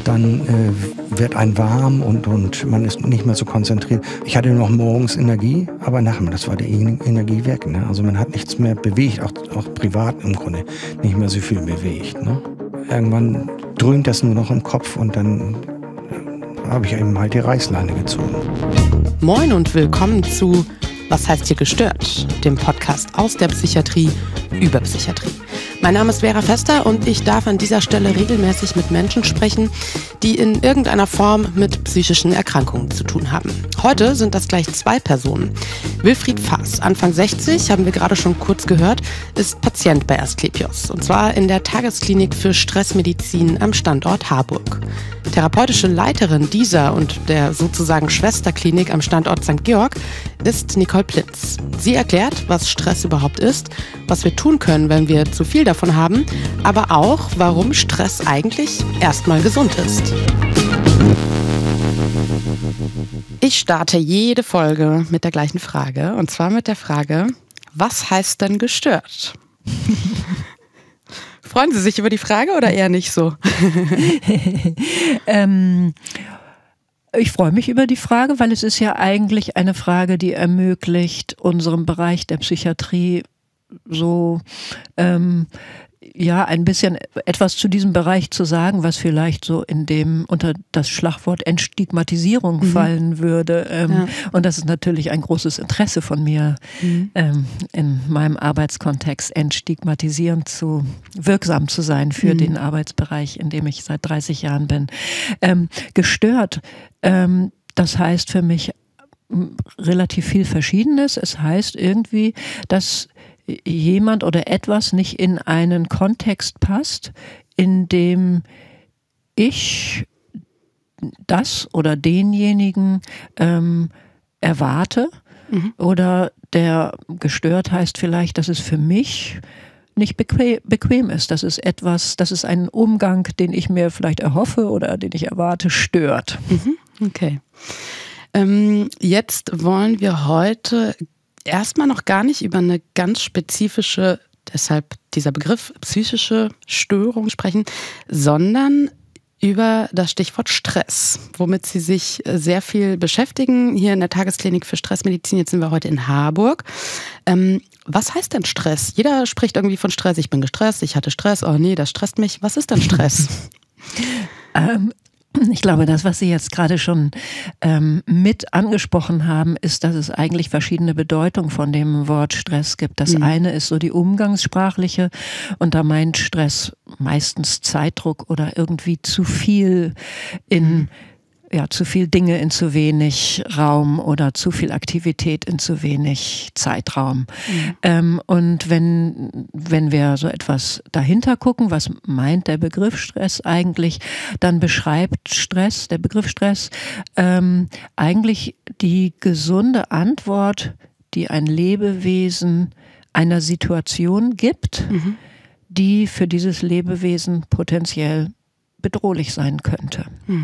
dann wird einem warm und man ist nicht mehr so konzentriert. Ich hatte noch morgens Energie, aber nachmittags war die Energie weg. Ne? Also man hat nichts mehr bewegt, auch privat im Grunde nicht mehr so viel bewegt. Ne? Irgendwann dröhnt das nur noch im Kopf und dann habe ich eben halt die Reißleine gezogen. Moin und willkommen zu Was heißt hier gestört? Dem Podcast aus der Psychiatrie über Psychiatrie. Mein Name ist Vera Vester und ich darf an dieser Stelle regelmäßig mit Menschen sprechen, die in irgendeiner Form mit psychischen Erkrankungen zu tun haben. Heute sind das gleich zwei Personen. Wilfried Faas, Anfang 60, haben wir gerade schon kurz gehört, ist Patient bei Asklepios. Und zwar in der Tagesklinik für Stressmedizin am Standort Harburg. Therapeutische Leiterin dieser und der sozusagen Schwesterklinik am Standort St. Georg ist Nicole Plitz. Sie erklärt, was Stress überhaupt ist, was wir tun können, wenn wir zu viel davon haben, aber auch, warum Stress eigentlich erstmal gesund ist. Ich starte jede Folge mit der gleichen Frage, und zwar mit der Frage, was heißt denn gestört? Freuen Sie sich über die Frage oder eher nicht so? Ich freue mich über die Frage, weil es ist ja eigentlich eine Frage, die ermöglicht, unserem Bereich der Psychiatrie so ein bisschen etwas zu diesem Bereich zu sagen, was vielleicht so unter das Schlagwort Entstigmatisierung fallen würde. Und das ist natürlich ein großes Interesse von mir, in meinem Arbeitskontext entstigmatisierend wirksam zu sein für den Arbeitsbereich, in dem ich seit 30 Jahren bin. Gestört, das heißt für mich relativ viel Verschiedenes. Es heißt irgendwie, dass jemand oder etwas nicht in einen Kontext passt, in dem ich das oder denjenigen erwarte. Oder der gestört heißt vielleicht, dass es für mich nicht bequem ist. Das ist ein Umgang, den ich mir vielleicht erhoffe oder den ich erwarte, stört. Okay. Jetzt wollen wir heute erstmal noch gar nicht über eine ganz spezifische, deshalb dieser Begriff psychische Störung sprechen, sondern über das Stichwort Stress, womit Sie sich sehr viel beschäftigen, hier in der Tagesklinik für Stressmedizin. Jetzt sind wir heute in Harburg. Was heißt denn Stress? Jeder spricht irgendwie von Stress. Ich bin gestresst, ich hatte Stress, oh nee, das stresst mich. Was ist denn Stress? Ich glaube, das, was Sie jetzt gerade schon mit angesprochen haben, ist, dass es eigentlich verschiedene Bedeutungen von dem Wort Stress gibt. Das eine ist so die umgangssprachliche und da meint Stress meistens Zeitdruck oder irgendwie zu viel zu viel Dinge in zu wenig Raum oder zu viel Aktivität in zu wenig Zeitraum. Und wenn wir so etwas dahinter gucken, was meint der Begriff Stress eigentlich, dann beschreibt der Begriff Stress, eigentlich die gesunde Antwort, die ein Lebewesen einer Situation gibt, die für dieses Lebewesen potenziell bedrohlich sein könnte.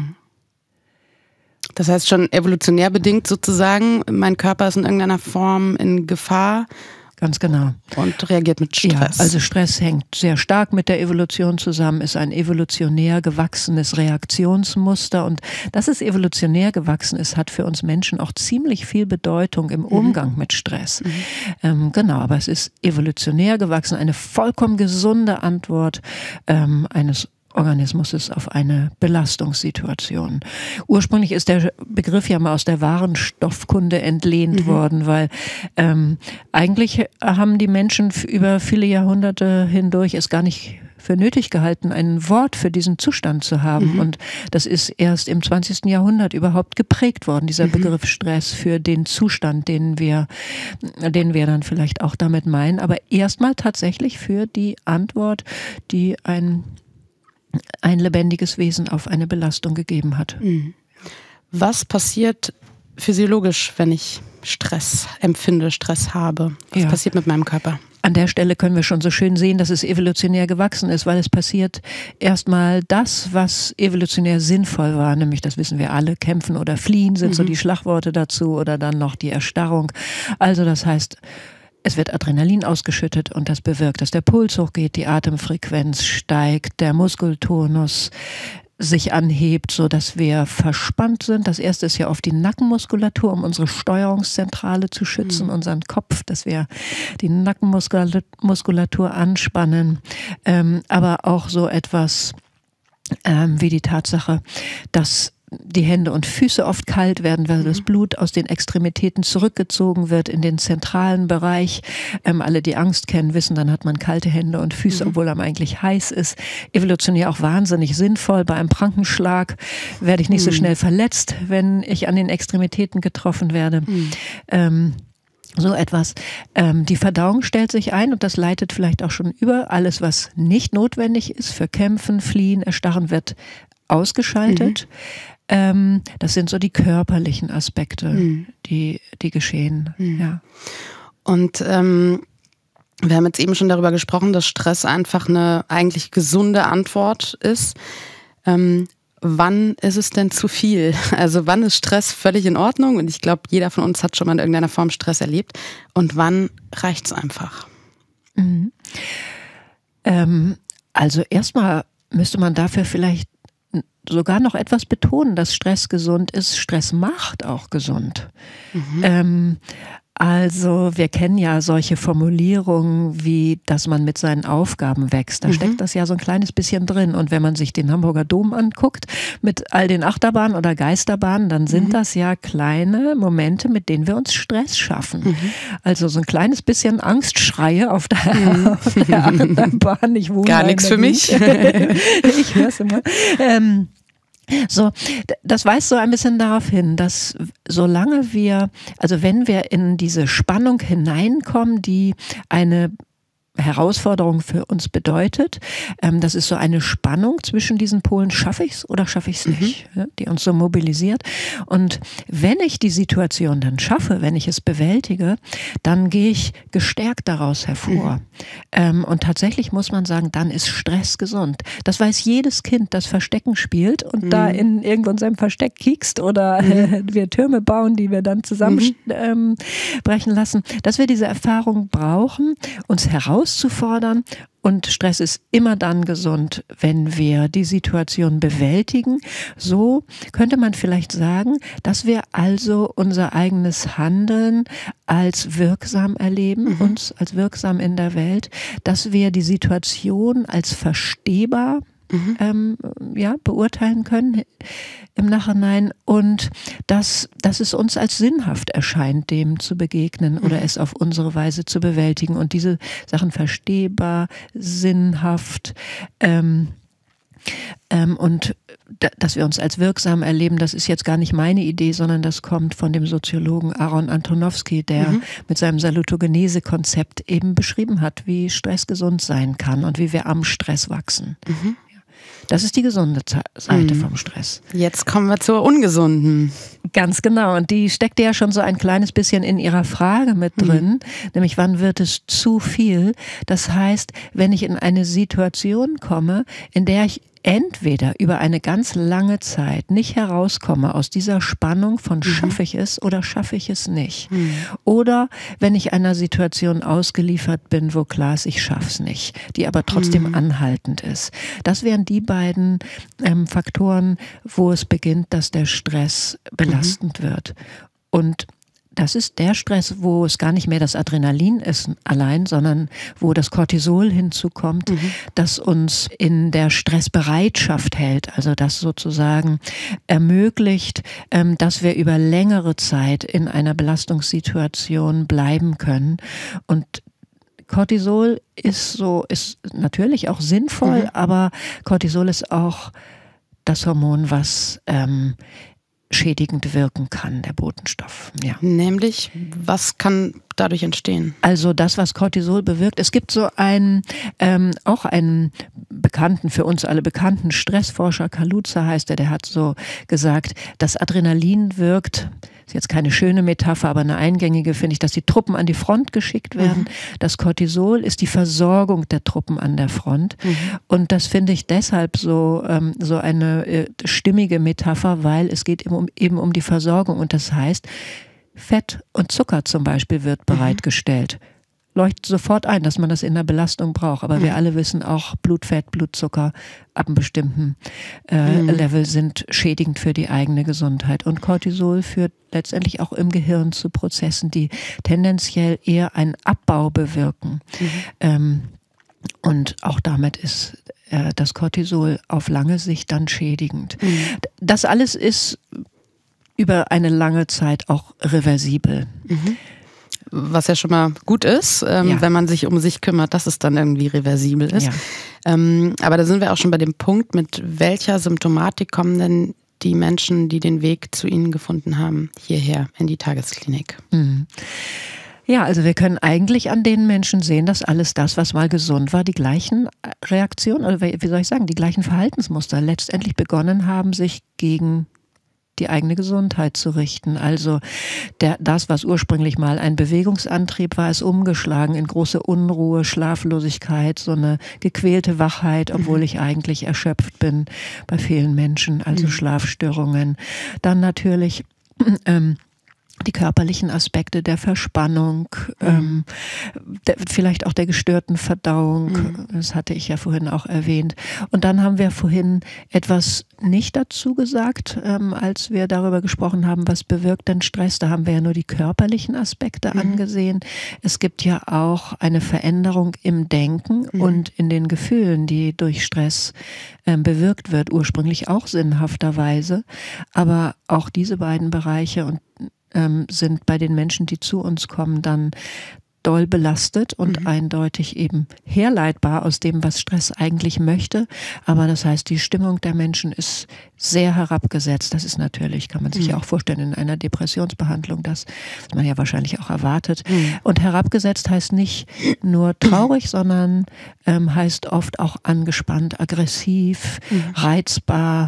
Das heißt schon evolutionär bedingt sozusagen, mein Körper ist in irgendeiner Form in Gefahr. Ganz genau. Und reagiert mit Stress. Ja, also Stress hängt sehr stark mit der Evolution zusammen, ist ein evolutionär gewachsenes Reaktionsmuster. Und dass es evolutionär gewachsen ist, hat für uns Menschen auch ziemlich viel Bedeutung im Umgang mit Stress. Genau, aber es ist evolutionär gewachsen, eine vollkommen gesunde Antwort eines Organismus ist auf eine Belastungssituation. Ursprünglich ist der Begriff ja mal aus der wahren Stoffkunde entlehnt worden, weil eigentlich haben die Menschen über viele Jahrhunderte hindurch es gar nicht für nötig gehalten, ein Wort für diesen Zustand zu haben. Und das ist erst im 20. Jahrhundert überhaupt geprägt worden, dieser Begriff Stress für den Zustand, den wir dann vielleicht auch damit meinen, aber erstmal tatsächlich für die Antwort, die ein lebendiges Wesen auf eine Belastung gegeben hat. Was passiert physiologisch, wenn ich Stress empfinde, Stress habe? Was passiert mit meinem Körper? An der Stelle können wir schon so schön sehen, dass es evolutionär gewachsen ist, weil es passiert erstmal das, was evolutionär sinnvoll war, nämlich, das wissen wir alle, kämpfen oder fliehen sind so die Schlagworte dazu oder dann noch die Erstarrung. Also das heißt, es wird Adrenalin ausgeschüttet und das bewirkt, dass der Puls hochgeht, die Atemfrequenz steigt, der Muskeltonus sich anhebt, so dass wir verspannt sind. Das erste ist ja oft die Nackenmuskulatur, um unsere Steuerungszentrale zu schützen, unseren Kopf, dass wir die Nackenmuskulatur anspannen. Aber auch so etwas wie die Tatsache, dass die Hände und Füße oft kalt werden, weil das Blut aus den Extremitäten zurückgezogen wird in den zentralen Bereich. Alle, die Angst kennen, wissen, dann hat man kalte Hände und Füße, obwohl einem eigentlich heiß ist. Evolutionär auch wahnsinnig sinnvoll. Bei einem Prankenschlag werde ich nicht so schnell verletzt, wenn ich an den Extremitäten getroffen werde. So etwas. Die Verdauung stellt sich ein und das leitet vielleicht auch schon über. Alles, was nicht notwendig ist für Kämpfen, Fliehen, Erstarren, wird ausgeschaltet. Das sind so die körperlichen Aspekte, die geschehen. Ja. Und wir haben jetzt eben schon darüber gesprochen, dass Stress einfach eine eigentlich gesunde Antwort ist. Wann ist es denn zu viel? Also wann ist Stress völlig in Ordnung? Und ich glaube, jeder von uns hat schon mal in irgendeiner Form Stress erlebt. Und wann reicht es einfach? Also erstmal müsste man dafür vielleicht sogar noch etwas betonen, dass Stress gesund ist. Stress macht auch gesund. Also wir kennen ja solche Formulierungen wie, dass man mit seinen Aufgaben wächst. Da steckt das ja so ein kleines bisschen drin. Und wenn man sich den Hamburger Dom anguckt, mit all den Achterbahnen oder Geisterbahnen, dann sind das ja kleine Momente, mit denen wir uns Stress schaffen. Also so ein kleines bisschen Angstschreie auf der Achterbahn. Ich wohne gar nichts für mich. Ich höre es immer. So, das weist so ein bisschen darauf hin, dass solange wir, also wenn wir in diese Spannung hineinkommen, die eine Herausforderung für uns bedeutet, das ist so eine Spannung zwischen diesen Polen, schaffe ich es oder schaffe ich es nicht, die uns so mobilisiert. Und wenn ich die Situation dann schaffe, wenn ich es bewältige, dann gehe ich gestärkt daraus hervor. Und tatsächlich muss man sagen, dann ist Stress gesund. Das weiß jedes Kind, das Verstecken spielt und da in irgendwo in seinem Versteck kiekst oder wir Türme bauen, die wir dann zusammenbrechen lassen, dass wir diese Erfahrung brauchen, uns herauszufordern. Und Stress ist immer dann gesund, wenn wir die Situation bewältigen. So könnte man vielleicht sagen, dass wir also unser eigenes Handeln als wirksam erleben, uns als wirksam in der Welt, dass wir die Situation als verstehbar beurteilen können im Nachhinein und dass es uns als sinnhaft erscheint, dem zu begegnen oder es auf unsere Weise zu bewältigen und diese Sachen verstehbar, sinnhaft und dass wir uns als wirksam erleben, das ist jetzt gar nicht meine Idee, sondern das kommt von dem Soziologen Aaron Antonowski, der mit seinem Salutogenese-Konzept eben beschrieben hat, wie Stress gesund sein kann und wie wir am Stress wachsen. Das ist die gesunde Seite vom Stress. Jetzt kommen wir zur ungesunden. Ganz genau. Und die steckte ja schon so ein kleines bisschen in Ihrer Frage mit drin. Nämlich, wann wird es zu viel? Das heißt, wenn ich in eine Situation komme, in der ich entweder über eine ganz lange Zeit nicht herauskomme aus dieser Spannung von schaffe ich es oder schaffe ich es nicht. Oder wenn ich einer Situation ausgeliefert bin, wo klar ist, ich schaff's nicht, die aber trotzdem anhaltend ist. Das wären die beiden Faktoren, wo es beginnt, dass der Stress belastend wird. Und das ist der Stress, wo es gar nicht mehr das Adrenalin ist allein, sondern wo das Cortisol hinzukommt, das uns in der Stressbereitschaft hält. Also das sozusagen ermöglicht, dass wir über längere Zeit in einer Belastungssituation bleiben können. Und Cortisol ist natürlich auch sinnvoll, aber Cortisol ist auch das Hormon, was schädigend wirken kann, der Botenstoff. Ja. Nämlich, was kann dadurch entstehen? Also das, was Cortisol bewirkt. Es gibt so einen bekannten, für uns alle bekannten Stressforscher, Kaluza heißt der hat so gesagt, das Adrenalin wirkt, ist jetzt keine schöne Metapher, aber eine eingängige, finde ich, dass die Truppen an die Front geschickt werden. Das Cortisol ist die Versorgung der Truppen an der Front. Und das finde ich deshalb so eine stimmige Metapher, weil es geht eben um die Versorgung. Und das heißt, Fett und Zucker zum Beispiel wird bereitgestellt. leuchtet sofort ein, dass man das in der Belastung braucht. Aber wir alle wissen auch, Blutfett, Blutzucker ab einem bestimmten Level sind schädigend für die eigene Gesundheit. Und Cortisol führt letztendlich auch im Gehirn zu Prozessen, die tendenziell eher einen Abbau bewirken. Und auch damit ist das Cortisol auf lange Sicht dann schädigend. Das alles ist über eine lange Zeit auch reversibel. Was ja schon mal gut ist, wenn man sich um sich kümmert, dass es dann irgendwie reversibel ist. Ja. Aber da sind wir auch schon bei dem Punkt, mit welcher Symptomatik kommen denn die Menschen, die den Weg zu Ihnen gefunden haben, hierher in die Tagesklinik? Ja, also wir können eigentlich an den Menschen sehen, dass alles das, was mal gesund war, die gleichen Reaktionen, oder wie soll ich sagen, die gleichen Verhaltensmuster letztendlich begonnen haben, sich gegen die eigene Gesundheit zu richten. Also das, was ursprünglich mal ein Bewegungsantrieb war, ist umgeschlagen in große Unruhe, Schlaflosigkeit, so eine gequälte Wachheit, obwohl ich eigentlich erschöpft bin bei vielen Menschen, also Schlafstörungen. Dann natürlich die körperlichen Aspekte der Verspannung, vielleicht auch der gestörten Verdauung, das hatte ich ja vorhin auch erwähnt. Und dann haben wir vorhin etwas nicht dazu gesagt, als wir darüber gesprochen haben, was bewirkt denn Stress. Da haben wir ja nur die körperlichen Aspekte angesehen. Es gibt ja auch eine Veränderung im Denken und in den Gefühlen, die durch Stress bewirkt wird, ursprünglich auch sinnhafterweise. Aber auch diese beiden Bereiche sind bei den Menschen, die zu uns kommen, dann doll belastet und eindeutig eben herleitbar aus dem, was Stress eigentlich möchte. Aber das heißt, die Stimmung der Menschen ist sehr herabgesetzt. Das ist natürlich, kann man sich ja auch vorstellen, in einer Depressionsbehandlung, das man ja wahrscheinlich auch erwartet. Und herabgesetzt heißt nicht nur traurig, sondern heißt oft auch angespannt, aggressiv, reizbar.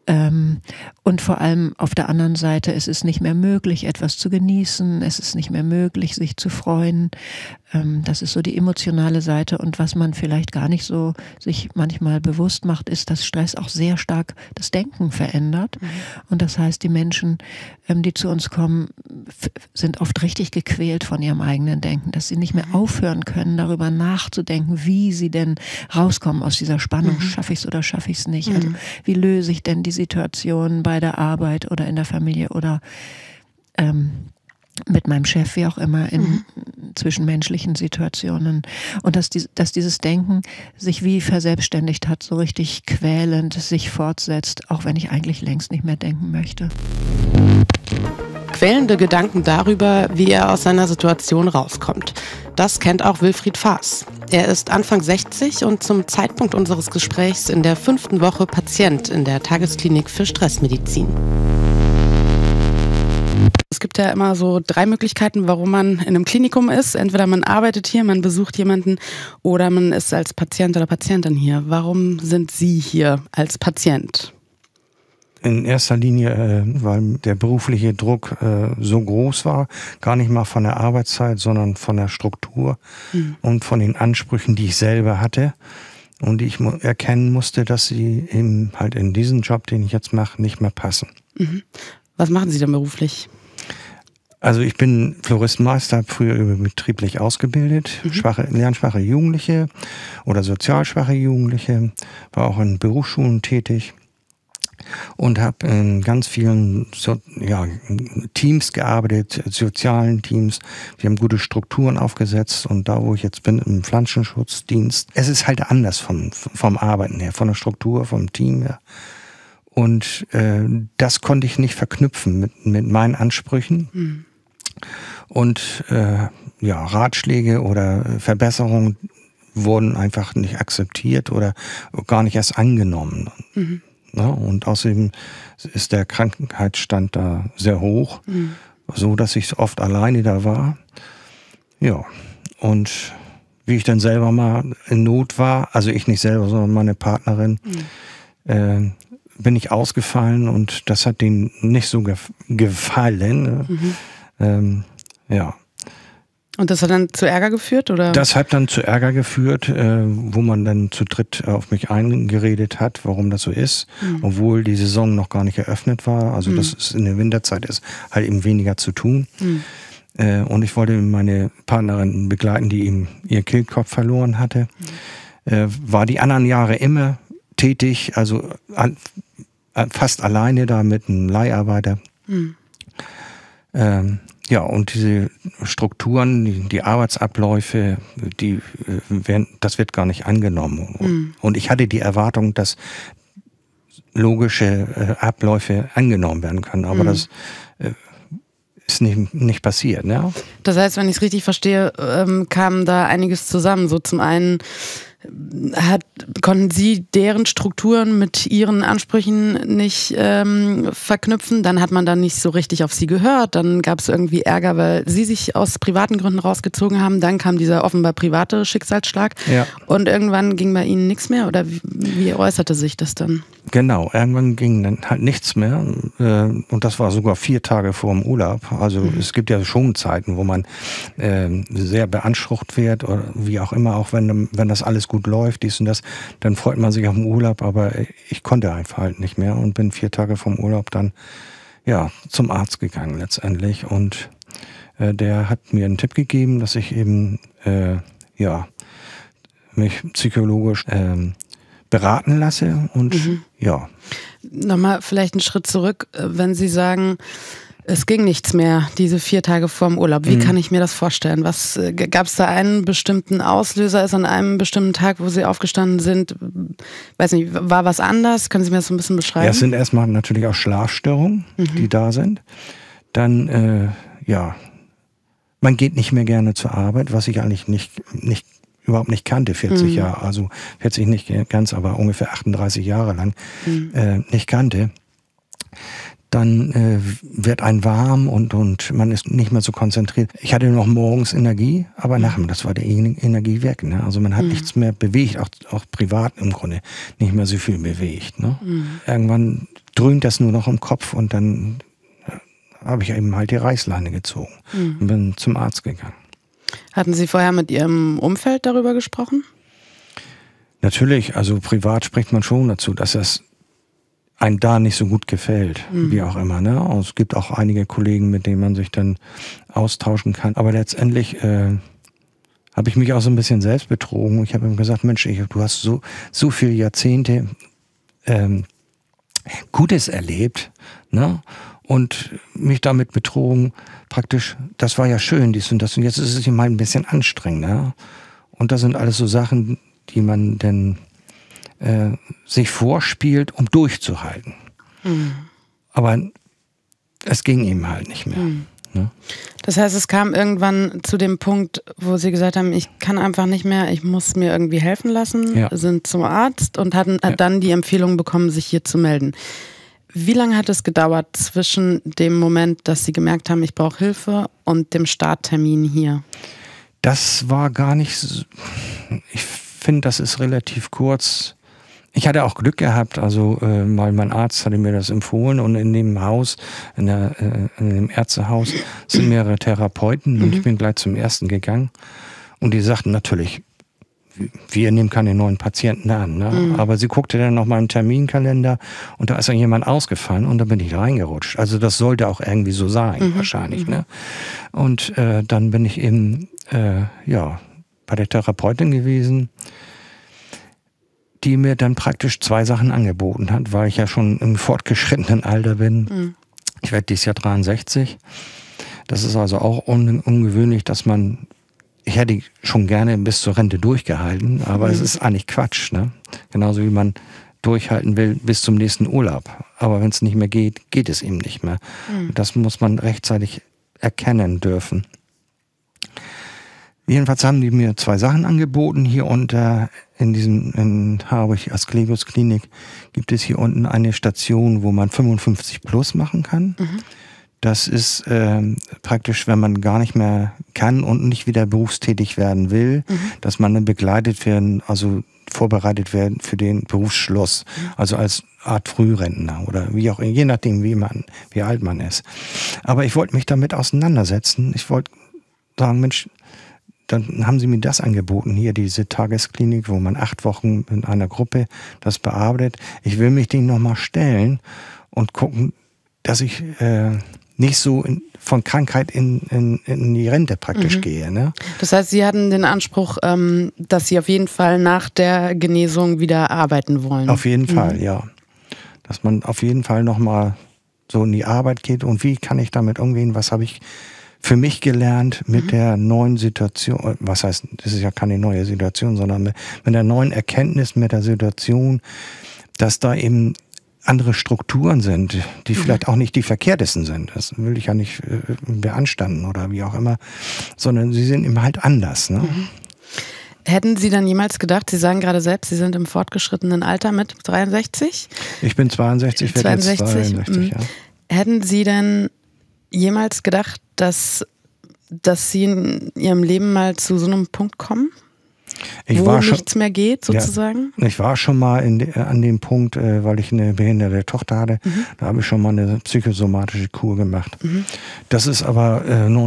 Und vor allem auf der anderen Seite, es ist nicht mehr möglich, etwas zu genießen, es ist nicht mehr möglich, sich zu freuen. Das ist so die emotionale Seite. Und was man vielleicht gar nicht so sich manchmal bewusst macht, ist, dass Stress auch sehr stark das Denken verändert. Und das heißt, die Menschen, die zu uns kommen, sind oft richtig gequält von ihrem eigenen Denken, dass sie nicht mehr aufhören können, darüber nachzudenken, wie sie denn rauskommen aus dieser Spannung. Schaffe ich es oder schaffe ich es nicht? Also wie löse ich denn die Situation bei der Arbeit oder in der Familie oder mit meinem Chef, wie auch immer, in zwischenmenschlichen Situationen. Und dass dieses Denken sich wie verselbstständigt hat, so richtig quälend sich fortsetzt, auch wenn ich eigentlich längst nicht mehr denken möchte. Quälende Gedanken darüber, wie er aus seiner Situation rauskommt. Das kennt auch Wilfried Faas. Er ist Anfang 60 und zum Zeitpunkt unseres Gesprächs in der 5. Woche Patient in der Tagesklinik für Stressmedizin. Es gibt ja immer so 3 Möglichkeiten, warum man in einem Klinikum ist. Entweder man arbeitet hier, man besucht jemanden oder man ist als Patient oder Patientin hier. Warum sind Sie hier als Patient? In erster Linie, weil der berufliche Druck so groß war, gar nicht mal von der Arbeitszeit, sondern von der Struktur und von den Ansprüchen, die ich selber hatte und die ich erkennen musste, dass sie eben halt in diesen Job, den ich jetzt mache, nicht mehr passen. Was machen Sie denn beruflich? Also ich bin Floristenmeister, früher betrieblich ausgebildet, lernschwache Jugendliche oder sozialschwache Jugendliche, war auch in Berufsschulen tätig und habe in ganz vielen Teams gearbeitet, sozialen Teams. Wir haben gute Strukturen aufgesetzt und da, wo ich jetzt bin, im Pflanzenschutzdienst, es ist halt anders vom Arbeiten her, von der Struktur, vom Team her. Und das konnte ich nicht verknüpfen mit meinen Ansprüchen. Und Ratschläge oder Verbesserungen wurden einfach nicht akzeptiert oder gar nicht erst angenommen. Ja, und außerdem ist der Krankheitsstand da sehr hoch, so dass ich oft alleine da war. Ja, und wie ich dann selber mal in Not war, also ich nicht selber, sondern meine Partnerin, bin ich ausgefallen und das hat denen nicht so gefallen. Und das hat dann zu Ärger geführt, oder? Das hat dann zu Ärger geführt, wo man dann zu dritt auf mich eingeredet hat, warum das so ist, obwohl die Saison noch gar nicht eröffnet war. Also das ist in der Winterzeit ist halt eben weniger zu tun. Und ich wollte meine Partnerin begleiten, die eben ihren Kehlkopf verloren hatte. War die anderen Jahre immer tätig, also fast alleine da mit einem Leiharbeiter. Ja, und diese Strukturen, die Arbeitsabläufe, das wird gar nicht angenommen. Und ich hatte die Erwartung, dass logische Abläufe angenommen werden können, aber das ist nicht passiert. Ne? Das heißt, wenn ich es richtig verstehe, kam da einiges zusammen. So zum einen konnten Sie deren Strukturen mit Ihren Ansprüchen nicht verknüpfen. Dann hat man dann nicht so richtig auf Sie gehört. Dann gab es irgendwie Ärger, weil Sie sich aus privaten Gründen rausgezogen haben. Dann kam dieser offenbar private Schicksalsschlag. Ja. Und irgendwann ging bei Ihnen nichts mehr? Oder wie äußerte sich das dann? Genau, irgendwann ging dann halt nichts mehr. Und das war sogar 4 Tage vor dem Urlaub. Also es gibt ja schon Zeiten, wo man sehr beansprucht wird oder wie auch immer, auch wenn das alles gut läuft, dies und das, dann freut man sich auf den Urlaub, aber ich konnte einfach halt nicht mehr und bin 4 Tage vom Urlaub dann ja zum Arzt gegangen letztendlich und der hat mir einen Tipp gegeben, dass ich eben mich psychologisch beraten lasse und ja. Nochmal vielleicht einen Schritt zurück, wenn Sie sagen, es ging nichts mehr, diese 4 Tage vorm Urlaub. Wie kann ich mir das vorstellen? Gab es da einen bestimmten Auslöser? Ist an einem bestimmten Tag, wo Sie aufgestanden sind, weiß nicht, war was anders? Können Sie mir das so ein bisschen beschreiben? Ja, es sind erstmal natürlich auch Schlafstörungen, die da sind. Dann, man geht nicht mehr gerne zur Arbeit, was ich eigentlich überhaupt nicht kannte, 40 Jahre, also 40 nicht ganz, aber ungefähr 38 Jahre lang nicht kannte. Dann wird einem warm und man ist nicht mehr so konzentriert. Ich hatte noch morgens Energie, aber nachmittags war die Energie weg. Ne? Also man hat nichts mehr bewegt, auch privat im Grunde nicht mehr so viel bewegt. Ne? Irgendwann dröhnt das nur noch im Kopf und dann habe ich eben halt die Reißleine gezogen und bin zum Arzt gegangen. Hatten Sie vorher mit Ihrem Umfeld darüber gesprochen? Natürlich, also privat spricht man schon dazu, dass das einem da nicht so gut gefällt, wie auch immer. Ne? Und es gibt auch einige Kollegen, mit denen man sich dann austauschen kann. Aber letztendlich habe ich mich auch so ein bisschen selbst betrogen. Ich habe ihm gesagt, Mensch, du hast so viele Jahrzehnte Gutes erlebt, ne? Und mich damit betrogen, praktisch, das war ja schön, dies und das. Und jetzt ist es ihm halt ein bisschen anstrengend. Ne? Und das sind alles so Sachen, die man dann sich vorspielt, um durchzuhalten. Aber es ging ihm halt nicht mehr. Ne? Das heißt, es kam irgendwann zu dem Punkt, wo Sie gesagt haben, ich kann einfach nicht mehr, ich muss mir irgendwie helfen lassen, sind zum Arzt und hatten dann die Empfehlung bekommen, sich hier zu melden. Wie lange hat es gedauert zwischen dem Moment, dass Sie gemerkt haben, ich brauche Hilfe und dem Starttermin hier? Das war gar nicht, ich finde, das ist relativ kurz. Ich hatte auch Glück gehabt, also weil mein Arzt hatte mir das empfohlen und in dem Haus, in dem Ärztehaus sind mehrere Therapeuten und ich bin gleich zum ersten gegangen und die sagten natürlich, wir nehmen keine neuen Patienten an, ne? Aber sie guckte dann noch mal im Terminkalender und da ist dann jemand ausgefallen und da bin ich reingerutscht. Also das sollte auch irgendwie so sein, wahrscheinlich. Ne? Und dann bin ich eben bei der Therapeutin gewesen, die mir dann praktisch 2 Sachen angeboten hat, weil ich ja schon im fortgeschrittenen Alter bin. Ich werde dieses Jahr 63. Das ist also auch ungewöhnlich, dass ich hätte schon gerne bis zur Rente durchgehalten, aber es ist eigentlich Quatsch. Ne? Genauso wie man durchhalten will bis zum nächsten Urlaub. Aber wenn es nicht mehr geht, geht es eben nicht mehr. Das muss man rechtzeitig erkennen dürfen. Jedenfalls haben die mir 2 Sachen angeboten. Hier unter in Harburg Asklepios Klinik gibt es hier unten eine Station, wo man 55 plus machen kann. Das ist praktisch, wenn man gar nicht mehr kann und nicht wieder berufstätig werden will, dass man dann begleitet werden, also vorbereitet werden für den Berufsschluss, also als Art Frührentner oder wie auch, je nachdem wie alt man ist. Aber ich wollte mich damit auseinandersetzen. Ich wollte sagen, Mensch, dann haben sie mir das angeboten, hier diese Tagesklinik, wo man 8 Wochen in einer Gruppe das bearbeitet. Ich will mich denen nochmal stellen und gucken, dass ich nicht so von Krankheit in die Rente praktisch gehe. Ne? Das heißt, Sie hatten den Anspruch, dass Sie auf jeden Fall nach der Genesung wieder arbeiten wollen. Auf jeden Fall, ja. Dass man auf jeden Fall nochmal so in die Arbeit geht und wie kann ich damit umgehen, was habe ich für mich gelernt mit der neuen Situation, was heißt, das ist ja keine neue Situation, sondern mit der neuen Erkenntnis, mit der Situation, dass da eben andere Strukturen sind, die vielleicht auch nicht die verkehrtesten sind. Das will ich ja nicht beanstanden oder wie auch immer, sondern sie sind eben halt anders. Ne? Hätten Sie dann jemals gedacht, Sie sagen gerade selbst, Sie sind im fortgeschrittenen Alter mit 63? Ich bin 62, werde jetzt 62, ja. Hätten Sie denn jemals gedacht, dass Sie in Ihrem Leben mal zu so einem Punkt kommen? Wo nichts mehr geht, sozusagen? Ja, ich war schon mal an dem Punkt, weil ich eine behinderte Tochter hatte, da habe ich schon mal eine psychosomatische Kur gemacht. Das ist aber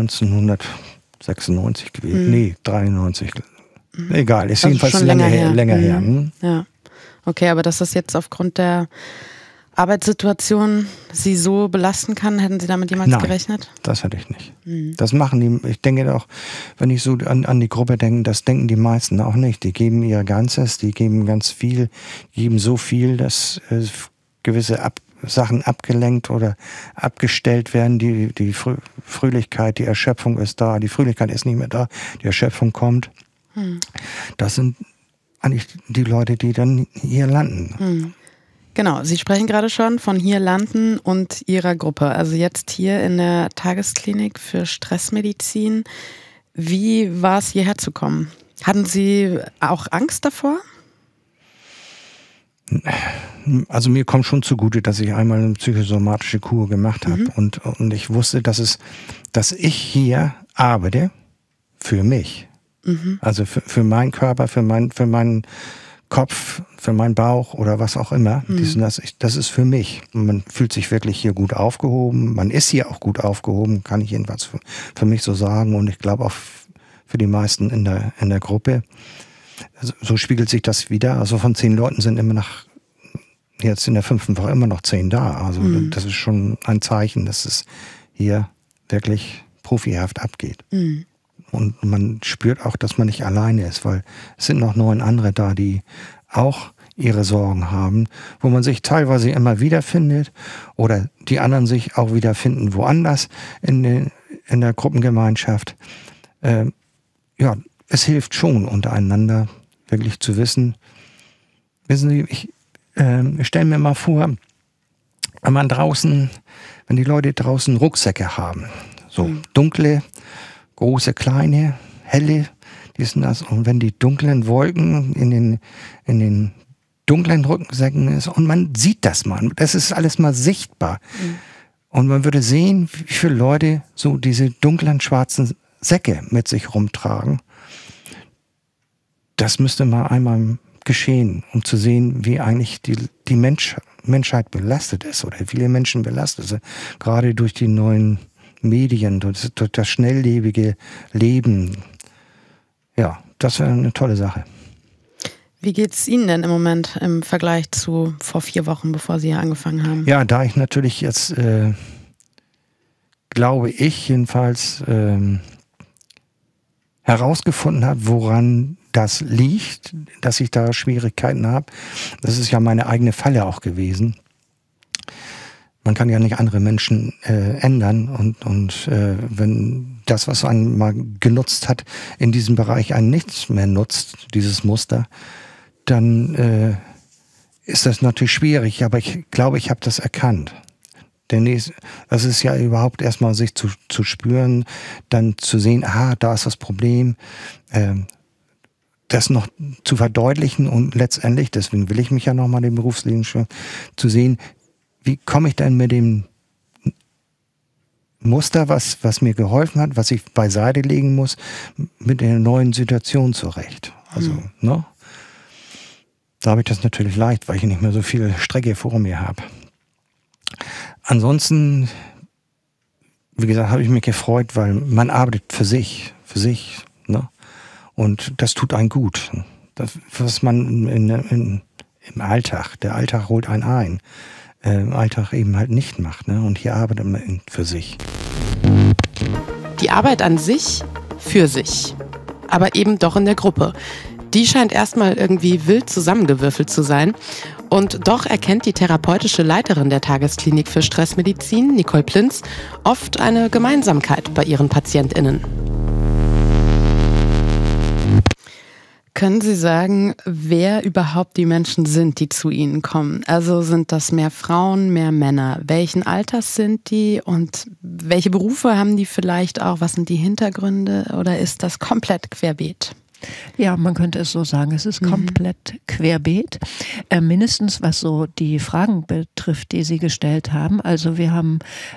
1996 gewesen. Nee, 93. Egal, ist also jedenfalls länger her. Ja. Okay, aber dass das jetzt aufgrund der Arbeitssituation Sie so belasten kann, hätten Sie damit jemals gerechnet? Das hätte ich nicht. Das machen die, ich denke auch, wenn ich so an die Gruppe denke, das denken die meisten auch nicht. Die geben ihr Ganzes, die geben ganz viel, geben so viel, dass gewisse Sachen abgelenkt oder abgestellt werden. Die Fröhlichkeit, die Erschöpfung ist da, die Fröhlichkeit ist nicht mehr da, die Erschöpfung kommt. Das sind eigentlich die Leute, die dann hier landen. Genau, Sie sprechen gerade schon von hier landen und Ihrer Gruppe. Also jetzt hier in der Tagesklinik für Stressmedizin. Wie war es, hierher zu kommen? Hatten Sie auch Angst davor? Also mir kommt schon zugute, dass ich einmal eine psychosomatische Kur gemacht habe. Und ich wusste, dass ich hier arbeite für mich. Also für meinen Körper, für meinen Kopf, für meinen Bauch oder was auch immer. Das ist für mich. Man fühlt sich wirklich hier gut aufgehoben. Man ist hier auch gut aufgehoben, kann ich jedenfalls für mich so sagen. Und ich glaube auch für die meisten in der Gruppe. Also so spiegelt sich das wieder. Also von 10 Leuten sind jetzt in der 5. Woche immer noch 10 da. Also das ist schon ein Zeichen, dass es hier wirklich profihaft abgeht. Und man spürt auch, dass man nicht alleine ist, weil es sind noch 9 andere da, die auch ihre Sorgen haben, wo man sich teilweise immer wiederfindet oder die anderen sich auch wiederfinden woanders in der Gruppengemeinschaft. Ja, es hilft schon untereinander wirklich zu wissen. Wissen Sie, ich stelle mir mal vor, wenn die Leute draußen Rucksäcke haben, so dunkle, große, kleine, helle, dies und das. Und wenn die dunklen Wolken in den dunklen Rucksäcken ist und man sieht das mal, das ist alles mal sichtbar. Und man würde sehen, wie viele Leute so diese dunklen, schwarzen Säcke mit sich rumtragen. Das müsste mal einmal geschehen, um zu sehen, wie eigentlich die Menschheit belastet ist oder viele Menschen belastet sind, gerade durch die neuen Medien, durch das schnelllebige Leben. Ja, das wäre eine tolle Sache. Wie geht es Ihnen denn im Moment im Vergleich zu vor 4 Wochen, bevor Sie hier angefangen haben? Ja, da ich natürlich jetzt, glaube ich jedenfalls, herausgefunden habe, woran das liegt, dass ich da Schwierigkeiten habe. Das ist ja meine eigene Falle auch gewesen. Man kann ja nicht andere Menschen ändern und wenn das, was einen mal genutzt hat, in diesem Bereich einen nichts mehr nutzt, dieses Muster, dann ist das natürlich schwierig. Aber ich glaube, ich habe das erkannt. Denn das ist ja überhaupt erstmal sich zu spüren, dann zu sehen, aha, da ist das Problem, das noch zu verdeutlichen und letztendlich, deswegen will ich mich ja nochmal dem Berufsleben schon, zu sehen, wie komme ich denn mit dem Muster, was mir geholfen hat, was ich beiseite legen muss, mit der neuen Situation zurecht. Also, ne? Da habe ich das natürlich leicht, weil ich nicht mehr so viel Strecke vor mir habe. Ansonsten, wie gesagt, habe ich mich gefreut, weil man arbeitet für sich, ne? Und das tut einen gut. Das, was man im Alltag, der Alltag holt einen ein. im Alltag eben halt nicht macht. Ne? Und hier arbeitet man für sich. Die Arbeit an sich für sich, aber eben doch in der Gruppe. Die scheint erstmal irgendwie wild zusammengewürfelt zu sein. Und doch erkennt die therapeutische Leiterin der Tagesklinik für Stressmedizin, Nicole Plinz, oft eine Gemeinsamkeit bei ihren PatientInnen. Können Sie sagen, wer überhaupt die Menschen sind, die zu Ihnen kommen? Also sind das mehr Frauen, mehr Männer? Welchen Alters sind die und welche Berufe haben die vielleicht auch? Was sind die Hintergründe oder ist das komplett querbeet? Ja, man könnte es so sagen, es ist komplett querbeet. Mindestens was so die Fragen betrifft, die Sie gestellt haben. Also wir haben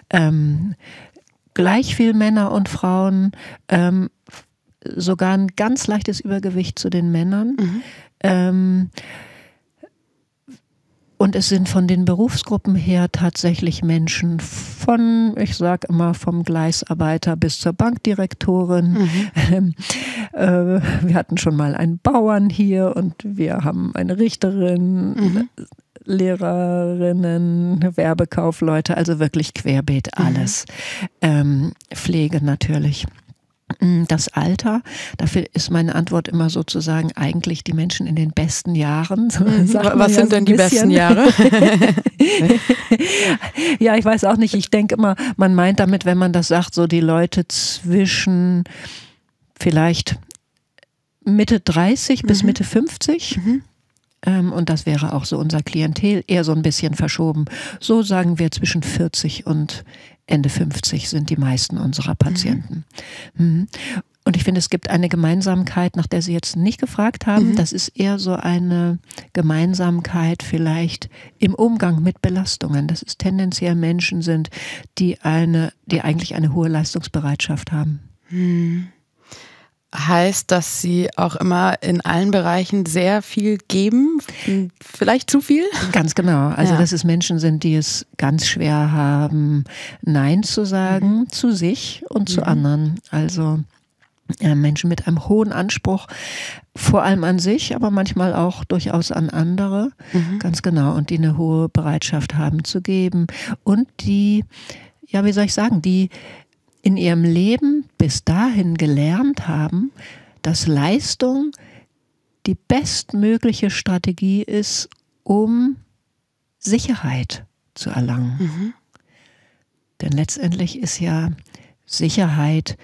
gleich viel Männer und Frauen, sogar ein ganz leichtes Übergewicht zu den Männern. Und es sind von den Berufsgruppen her tatsächlich Menschen von, ich sage immer, vom Gleisarbeiter bis zur Bankdirektorin. Wir hatten schon mal einen Bauern hier und wir haben eine Richterin, Lehrerinnen, Werbekaufleute, also wirklich querbeet alles. Pflege natürlich. Das Alter, dafür ist meine Antwort immer sozusagen eigentlich die Menschen in den besten Jahren. Was sind denn die besten Jahre? Ja, ich weiß auch nicht. Ich denke immer, man meint damit, wenn man das sagt, so die Leute zwischen vielleicht Mitte 30 bis Mitte 50. Und das wäre auch so unser Klientel, eher so ein bisschen verschoben. So sagen wir zwischen 40 und Ende 50 sind die meisten unserer Patienten. Und ich finde, es gibt eine Gemeinsamkeit, nach der Sie jetzt nicht gefragt haben. Das ist eher so eine Gemeinsamkeit vielleicht im Umgang mit Belastungen. Dass es tendenziell Menschen sind, die eigentlich eine hohe Leistungsbereitschaft haben. Heißt, dass Sie auch immer in allen Bereichen sehr viel geben? Vielleicht zu viel? Ganz genau. Also, dass es Menschen sind, die es ganz schwer haben, Nein zu sagen, zu sich und zu anderen. Also Menschen mit einem hohen Anspruch, vor allem an sich, aber manchmal auch durchaus an andere. Ganz genau. Und die eine hohe Bereitschaft haben zu geben. Und die, ja, wie soll ich sagen, die in ihrem Leben bis dahin gelernt haben, dass Leistung die bestmögliche Strategie ist, um Sicherheit zu erlangen. Denn letztendlich ist ja Sicherheit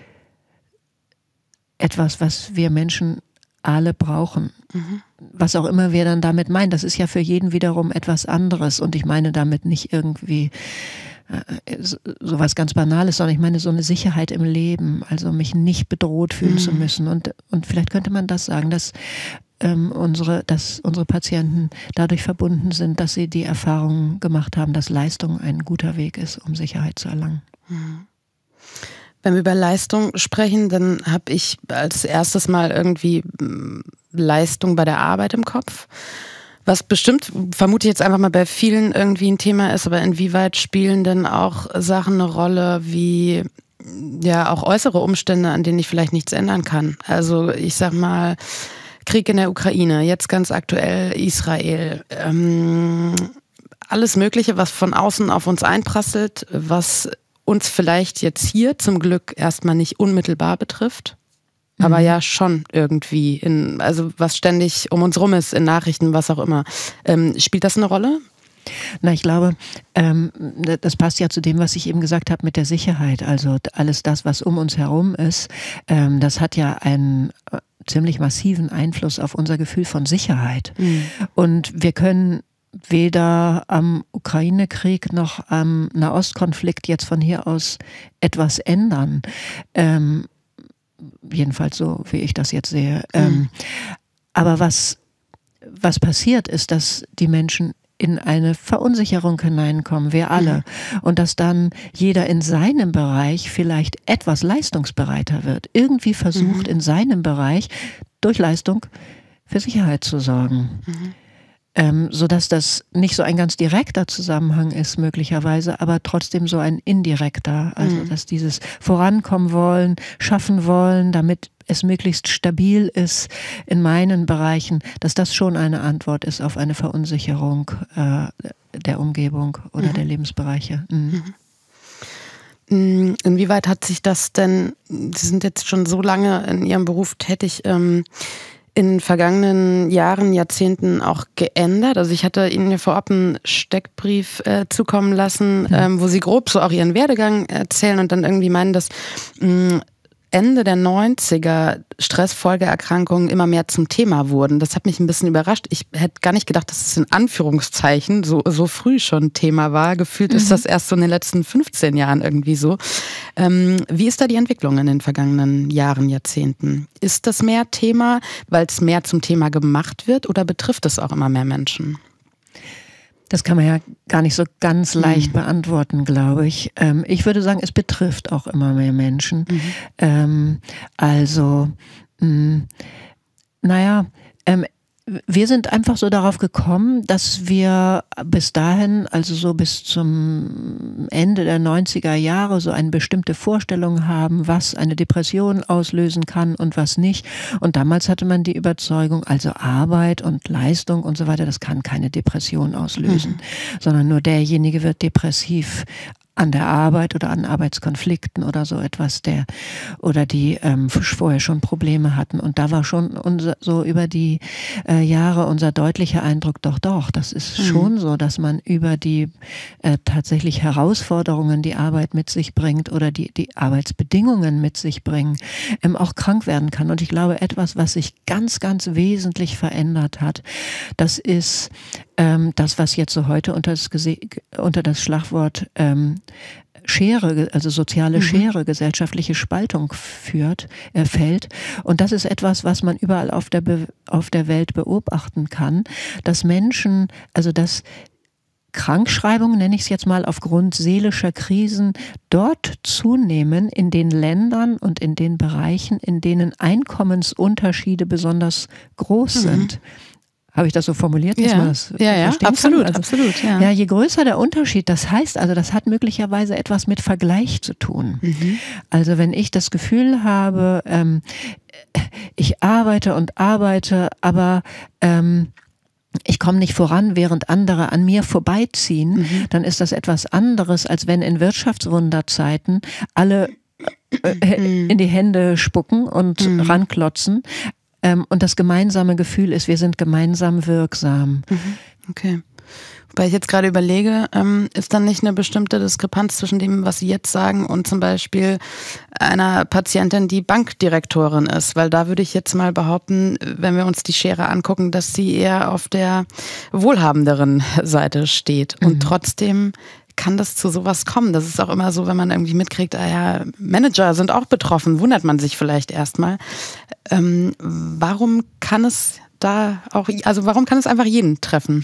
etwas, was wir Menschen alle brauchen. Was auch immer wir dann damit meinen, das ist ja für jeden wiederum etwas anderes. Und ich meine damit nicht irgendwie sowas ganz Banales, sondern ich meine so eine Sicherheit im Leben, also mich nicht bedroht fühlen zu müssen. Und vielleicht könnte man das sagen, dass unsere Patienten dadurch verbunden sind, dass sie die Erfahrung gemacht haben, dass Leistung ein guter Weg ist, um Sicherheit zu erlangen. Wenn wir über Leistung sprechen, dann habe ich als erstes mal irgendwie Leistung bei der Arbeit im Kopf. Was bestimmt, vermute ich jetzt einfach mal bei vielen irgendwie ein Thema ist, aber inwieweit spielen denn auch Sachen eine Rolle wie ja auch äußere Umstände, an denen ich vielleicht nichts ändern kann? Also ich sag mal, Krieg in der Ukraine, jetzt ganz aktuell Israel, alles Mögliche, was von außen auf uns einprasselt, was uns vielleicht jetzt hier zum Glück erstmal nicht unmittelbar betrifft. Aber ja schon irgendwie, also was ständig um uns rum ist, in Nachrichten, was auch immer. Spielt das eine Rolle? Na, ich glaube, das passt ja zu dem, was ich eben gesagt habe mit der Sicherheit. Also alles das, was um uns herum ist, das hat ja einen ziemlich massiven Einfluss auf unser Gefühl von Sicherheit. Und wir können weder am Ukraine-Krieg noch am Nahostkonflikt jetzt von hier aus etwas ändern. Jedenfalls so, wie ich das jetzt sehe. Aber was passiert ist, dass die Menschen in eine Verunsicherung hineinkommen, wir alle. Und dass dann jeder in seinem Bereich vielleicht etwas leistungsbereiter wird. Irgendwie versucht in seinem Bereich durch Leistung für Sicherheit zu sorgen. Sodass das nicht so ein ganz direkter Zusammenhang ist möglicherweise, aber trotzdem so ein indirekter. Also dass dieses Vorankommen wollen, schaffen wollen, damit es möglichst stabil ist in meinen Bereichen, dass das schon eine Antwort ist auf eine Verunsicherung der Umgebung oder der Lebensbereiche. Inwieweit hat sich das denn, Sie sind jetzt schon so lange in Ihrem Beruf tätig, in den vergangenen Jahren, Jahrzehnten auch geändert? Also ich hatte Ihnen ja vorab einen Steckbrief zukommen lassen, wo Sie grob so auch Ihren Werdegang erzählen und dann irgendwie meinen, dass Ende der 90er Stressfolgeerkrankungen immer mehr zum Thema wurden. Das hat mich ein bisschen überrascht. Ich hätte gar nicht gedacht, dass es in Anführungszeichen so früh schon Thema war. Gefühlt ist das erst so in den letzten 15 Jahren irgendwie so. Wie ist da die Entwicklung in den vergangenen Jahren, Jahrzehnten? Ist das mehr Thema, weil es mehr zum Thema gemacht wird, oder betrifft es auch immer mehr Menschen? Das kann man ja gar nicht so ganz leicht beantworten, glaube ich. Ich würde sagen, es betrifft auch immer mehr Menschen. Wir sind einfach so darauf gekommen, dass wir bis dahin, also so bis zum Ende der 90er Jahre, so eine bestimmte Vorstellung haben, was eine Depression auslösen kann und was nicht. Und damals hatte man die Überzeugung, also Arbeit und Leistung und so weiter, das kann keine Depression auslösen, sondern nur derjenige wird depressiv an der Arbeit oder an Arbeitskonflikten oder so etwas, die vorher schon Probleme hatten. Und da war schon so über die Jahre unser deutlicher Eindruck, doch, das ist schon so, dass man über die tatsächlich Herausforderungen, die Arbeit mit sich bringt oder die Arbeitsbedingungen mit sich bringen, auch krank werden kann. Und ich glaube, etwas, was sich ganz, ganz wesentlich verändert hat, das ist das, was jetzt so heute unter das Schlagwort Schere, also soziale Schere, gesellschaftliche Spaltung fällt. Und das ist etwas, was man überall auf der Welt beobachten kann, dass Menschen, also dass Krankschreibungen, nenne ich es jetzt mal, aufgrund seelischer Krisen dort zunehmen in den Ländern und in den Bereichen, in denen Einkommensunterschiede besonders groß sind. Habe ich das so formuliert? Ja, absolut, absolut. Ja, je größer der Unterschied, das heißt also, das hat möglicherweise etwas mit Vergleich zu tun. Also wenn ich das Gefühl habe, ich arbeite und arbeite, aber ich komme nicht voran, während andere an mir vorbeiziehen, dann ist das etwas anderes, als wenn in Wirtschaftswunderzeiten alle in die Hände spucken und ranklotzen. Und das gemeinsame Gefühl ist, wir sind gemeinsam wirksam. Okay. Wobei ich jetzt gerade überlege, ist dann nicht eine bestimmte Diskrepanz zwischen dem, was Sie jetzt sagen, und zum Beispiel einer Patientin, die Bankdirektorin ist? Weil da würde ich jetzt mal behaupten, wenn wir uns die Schere angucken, dass sie eher auf der wohlhabenderen Seite steht. Und trotzdem kann das zu sowas kommen. Das ist auch immer so, wenn man irgendwie mitkriegt, Manager sind auch betroffen, wundert man sich vielleicht erstmal. Warum kann es einfach jeden treffen?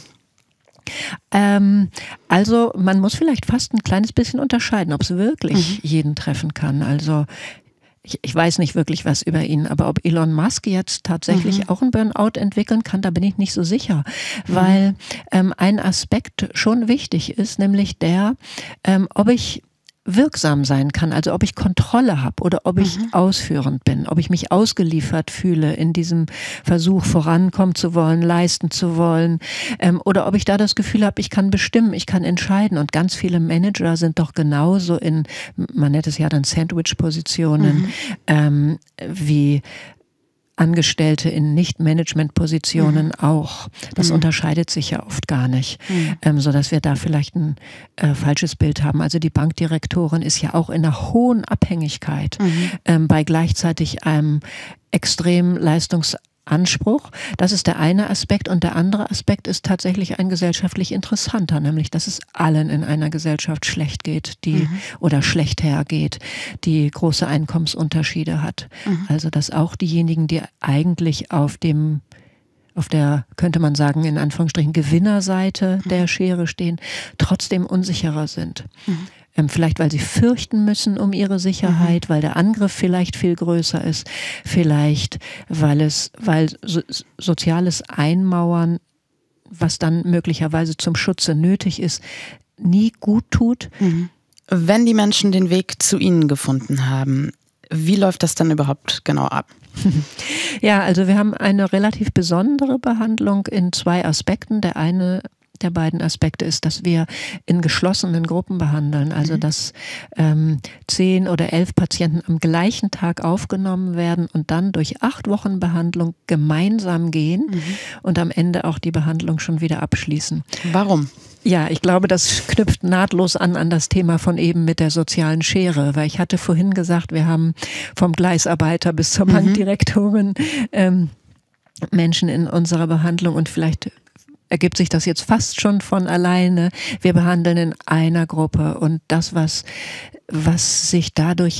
Also man muss vielleicht fast ein kleines bisschen unterscheiden, ob es wirklich jeden treffen kann. Also ich weiß nicht wirklich was über ihn, aber ob Elon Musk jetzt tatsächlich auch einen Burnout entwickeln kann, da bin ich nicht so sicher. Weil ein Aspekt schon wichtig ist, nämlich der, ob ich wirksam sein kann, also ob ich Kontrolle habe oder ob ich ausführend bin, ob ich mich ausgeliefert fühle in diesem Versuch, vorankommen zu wollen, leisten zu wollen, oder ob ich da das Gefühl habe, ich kann bestimmen, ich kann entscheiden. Und ganz viele Manager sind doch genauso man nennt es ja dann Sandwich-Positionen, wie Angestellte in Nicht-Management-Positionen auch. Das unterscheidet sich ja oft gar nicht, sodass wir da vielleicht ein falsches Bild haben. Also die Bankdirektorin ist ja auch in einer hohen Abhängigkeit bei gleichzeitig einem extremen Leistungsanspruch. Das ist der eine Aspekt. Und der andere Aspekt ist tatsächlich ein gesellschaftlich interessanter, nämlich dass es allen in einer Gesellschaft schlecht geht, oder schlecht hergeht, die große Einkommensunterschiede hat. Also dass auch diejenigen, die eigentlich auf der, könnte man sagen, in Anführungsstrichen Gewinnerseite der Schere stehen, trotzdem unsicherer sind. Vielleicht, weil sie fürchten müssen um ihre Sicherheit, weil der Angriff vielleicht viel größer ist, vielleicht, weil soziales Einmauern, was dann möglicherweise zum Schutze nötig ist, nie gut tut. Wenn die Menschen den Weg zu Ihnen gefunden haben, wie läuft das dann überhaupt genau ab? Ja, also wir haben eine relativ besondere Behandlung in zwei Aspekten. Der der beiden Aspekte ist, dass wir in geschlossenen Gruppen behandeln. Also dass 10 oder 11 Patienten am gleichen Tag aufgenommen werden und dann durch 8 Wochen Behandlung gemeinsam gehen und am Ende auch die Behandlung schon wieder abschließen. Warum? Ja, ich glaube, das knüpft nahtlos an das Thema von eben mit der sozialen Schere, weil ich hatte vorhin gesagt, wir haben vom Gleisarbeiter bis zur Bankdirektorin Menschen in unserer Behandlung und vielleicht ergibt sich das jetzt fast schon von alleine. Wir behandeln in einer Gruppe und das, was sich dadurch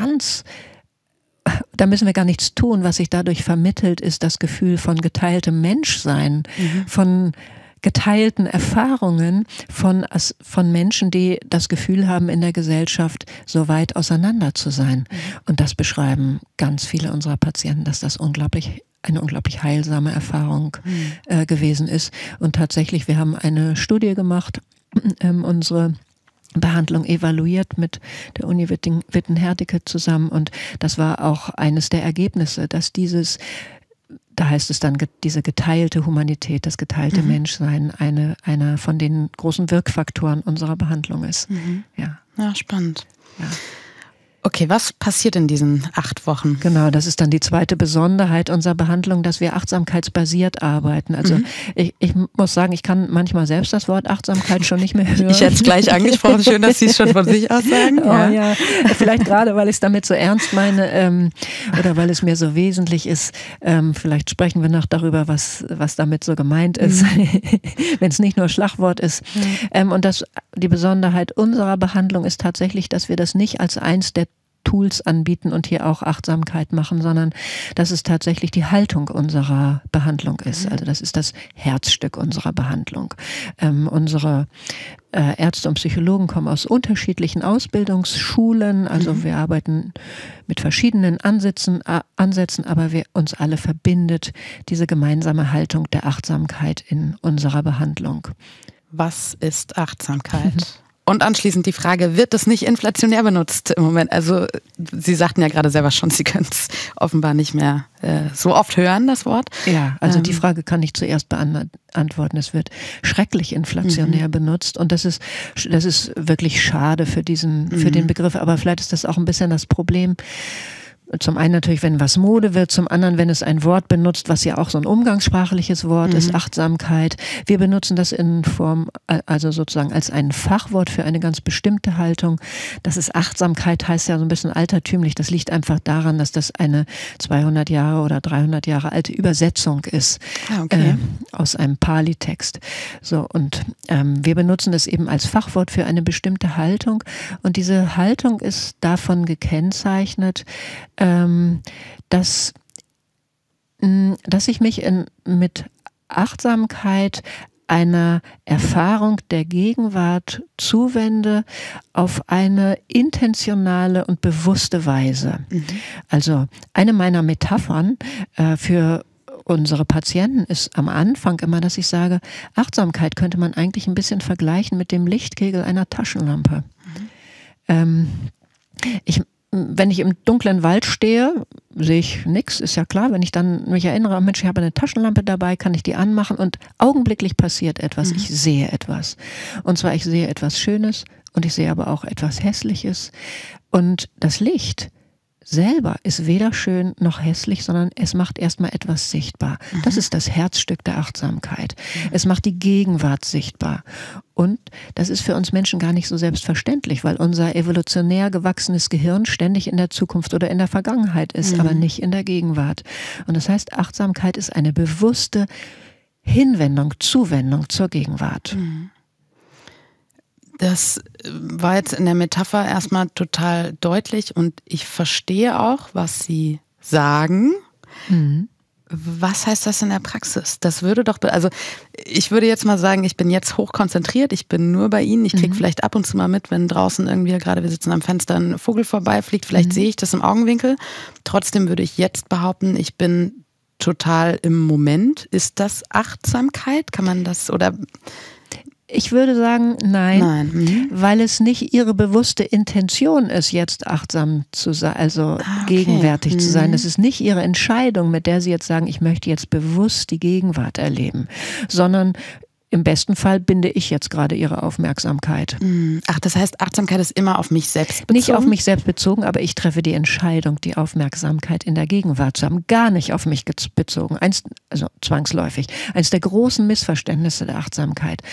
da müssen wir gar nichts tun, was sich dadurch vermittelt, ist das Gefühl von geteiltem Menschsein, von geteilten Erfahrungen von Menschen, die das Gefühl haben, in der Gesellschaft so weit auseinander zu sein. Und das beschreiben ganz viele unserer Patienten, dass das eine unglaublich heilsame Erfahrung gewesen ist. Und tatsächlich, wir haben eine Studie gemacht, unsere Behandlung evaluiert mit der Uni Witten-Herdecke zusammen. Und das war auch eines der Ergebnisse, dass da heißt es dann, diese geteilte Humanität, das geteilte Menschsein, einer von den großen Wirkfaktoren unserer Behandlung ist. Ja, spannend. Ja. Okay, was passiert in diesen 8 Wochen? Genau, das ist dann die zweite Besonderheit unserer Behandlung, dass wir achtsamkeitsbasiert arbeiten. Also ich muss sagen, ich kann manchmal selbst das Wort Achtsamkeit schon nicht mehr hören. Ich hätte es gleich angesprochen, schön, dass Sie es schon von sich aus sagen. Ja. Vielleicht gerade, weil ich es damit so ernst meine oder weil es mir so wesentlich ist. Vielleicht sprechen wir noch darüber, was damit so gemeint ist, wenn es nicht nur Schlagwort ist. Und die Besonderheit unserer Behandlung ist tatsächlich, dass wir das nicht als eins der Tools anbieten und hier auch Achtsamkeit machen, sondern dass es tatsächlich die Haltung unserer Behandlung ist. Also das ist das Herzstück unserer Behandlung. Unsere Ärzte und Psychologen kommen aus unterschiedlichen Ausbildungsschulen, also wir arbeiten mit verschiedenen Ansätzen, aber uns alle verbindet diese gemeinsame Haltung der Achtsamkeit in unserer Behandlung. Was ist Achtsamkeit? Und anschließend die Frage, wird das nicht inflationär benutzt im Moment? Also Sie sagten ja gerade selber schon, Sie können es offenbar nicht mehr so oft hören, das Wort. Ja, also die Frage kann ich zuerst beantworten. Es wird schrecklich inflationär benutzt und das ist wirklich schade für den Begriff. Aber vielleicht ist das auch ein bisschen das Problem. Zum einen natürlich, wenn was Mode wird, zum anderen, wenn es ein Wort benutzt, was ja auch so ein umgangssprachliches Wort ist, Achtsamkeit. Wir benutzen das in Form, also sozusagen als ein Fachwort für eine ganz bestimmte Haltung. Das ist Achtsamkeit, heißt ja so ein bisschen altertümlich. Das liegt einfach daran, dass das eine 200 Jahre oder 300 Jahre alte Übersetzung ist aus einem Pali-Text. So, und wir benutzen das eben als Fachwort für eine bestimmte Haltung. Und diese Haltung ist davon gekennzeichnet, dass ich mich mit Achtsamkeit einer Erfahrung der Gegenwart zuwende auf eine intentionale und bewusste Weise. Also eine meiner Metaphern für unsere Patienten ist am Anfang immer, dass ich sage, Achtsamkeit könnte man eigentlich ein bisschen vergleichen mit dem Lichtkegel einer Taschenlampe. Wenn ich im dunklen Wald stehe, sehe ich nichts, ist ja klar. Wenn ich dann mich erinnere, Mensch, ich habe eine Taschenlampe dabei, kann ich die anmachen und augenblicklich passiert etwas. Ich sehe etwas. Und zwar, ich sehe etwas Schönes und ich sehe aber auch etwas Hässliches. Und das Licht selber ist weder schön noch hässlich, sondern es macht erstmal etwas sichtbar. Das ist das Herzstück der Achtsamkeit. Es macht die Gegenwart sichtbar. Und das ist für uns Menschen gar nicht so selbstverständlich, weil unser evolutionär gewachsenes Gehirn ständig in der Zukunft oder in der Vergangenheit ist, aber nicht in der Gegenwart. Und das heißt, Achtsamkeit ist eine bewusste Hinwendung, Zuwendung zur Gegenwart. Das war jetzt in der Metapher erstmal total deutlich und ich verstehe auch, was Sie sagen. Was heißt das in der Praxis? Das würde doch, also ich würde jetzt mal sagen, ich bin jetzt hochkonzentriert, ich bin nur bei Ihnen, ich kriege vielleicht ab und zu mal mit, wenn draußen irgendwie, gerade wir sitzen am Fenster, ein Vogel vorbeifliegt, vielleicht sehe ich das im Augenwinkel. Trotzdem würde ich jetzt behaupten, ich bin total im Moment. Ist das Achtsamkeit? Kann man das, oder... Ich würde sagen, nein. Weil es nicht Ihre bewusste Intention ist, jetzt achtsam zu sein, also gegenwärtig zu sein. Es ist nicht Ihre Entscheidung, mit der Sie jetzt sagen, ich möchte jetzt bewusst die Gegenwart erleben, sondern im besten Fall binde ich jetzt gerade ihre Aufmerksamkeit. Ach, das heißt, Achtsamkeit ist immer auf mich selbst bezogen? Nicht auf mich selbst bezogen, aber ich treffe die Entscheidung, die Aufmerksamkeit in der Gegenwart zu haben. Gar nicht auf mich bezogen, also zwangsläufig. Eins der großen Missverständnisse der Achtsamkeit.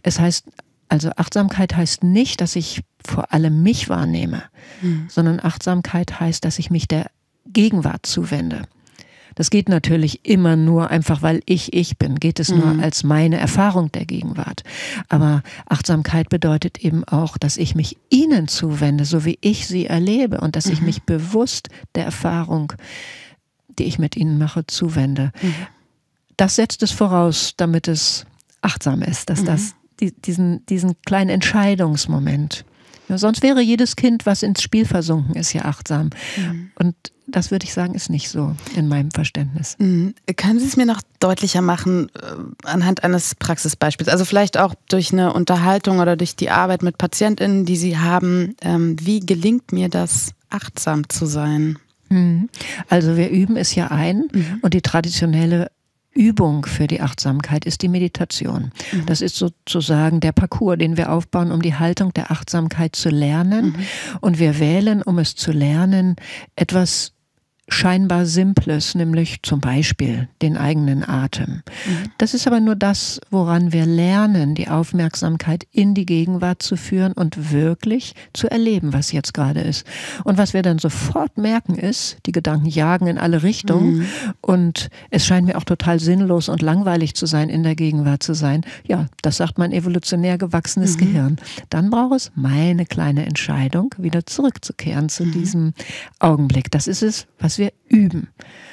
Achtsamkeit heißt nicht, dass ich vor allem mich wahrnehme, sondern Achtsamkeit heißt, dass ich mich der Gegenwart zuwende. Das geht natürlich immer nur einfach, weil ich bin, geht es nur als meine Erfahrung der Gegenwart. Aber Achtsamkeit bedeutet eben auch, dass ich mich ihnen zuwende, so wie ich sie erlebe und dass ich mich bewusst der Erfahrung, die ich mit ihnen mache, zuwende. Das setzt es voraus, damit es achtsam ist, dass das diesen kleinen Entscheidungsmoment. Ja, sonst wäre jedes Kind, was ins Spiel versunken ist, ja achtsam. Und das würde ich sagen, ist nicht so in meinem Verständnis. Können Sie es mir noch deutlicher machen anhand eines Praxisbeispiels? Also vielleicht auch durch eine Unterhaltung oder durch die Arbeit mit PatientInnen, die Sie haben. Wie gelingt mir das, achtsam zu sein? Also wir üben es ja ein und die traditionelle Übung für die Achtsamkeit ist die Meditation. Das ist sozusagen der Parcours, den wir aufbauen, um die Haltung der Achtsamkeit zu lernen. Und wir wählen, um es zu lernen, etwas scheinbar Simples, nämlich zum Beispiel den eigenen Atem. Das ist aber nur das, woran wir lernen, die Aufmerksamkeit in die Gegenwart zu führen und wirklich zu erleben, was jetzt gerade ist. Und was wir dann sofort merken ist, die Gedanken jagen in alle Richtungen und es scheint mir auch total sinnlos und langweilig zu sein, in der Gegenwart zu sein. Ja, das sagt mein evolutionär gewachsenes Gehirn. Dann braucht es meine kleine Entscheidung, wieder zurückzukehren zu diesem Augenblick. Das ist es, was wir üben.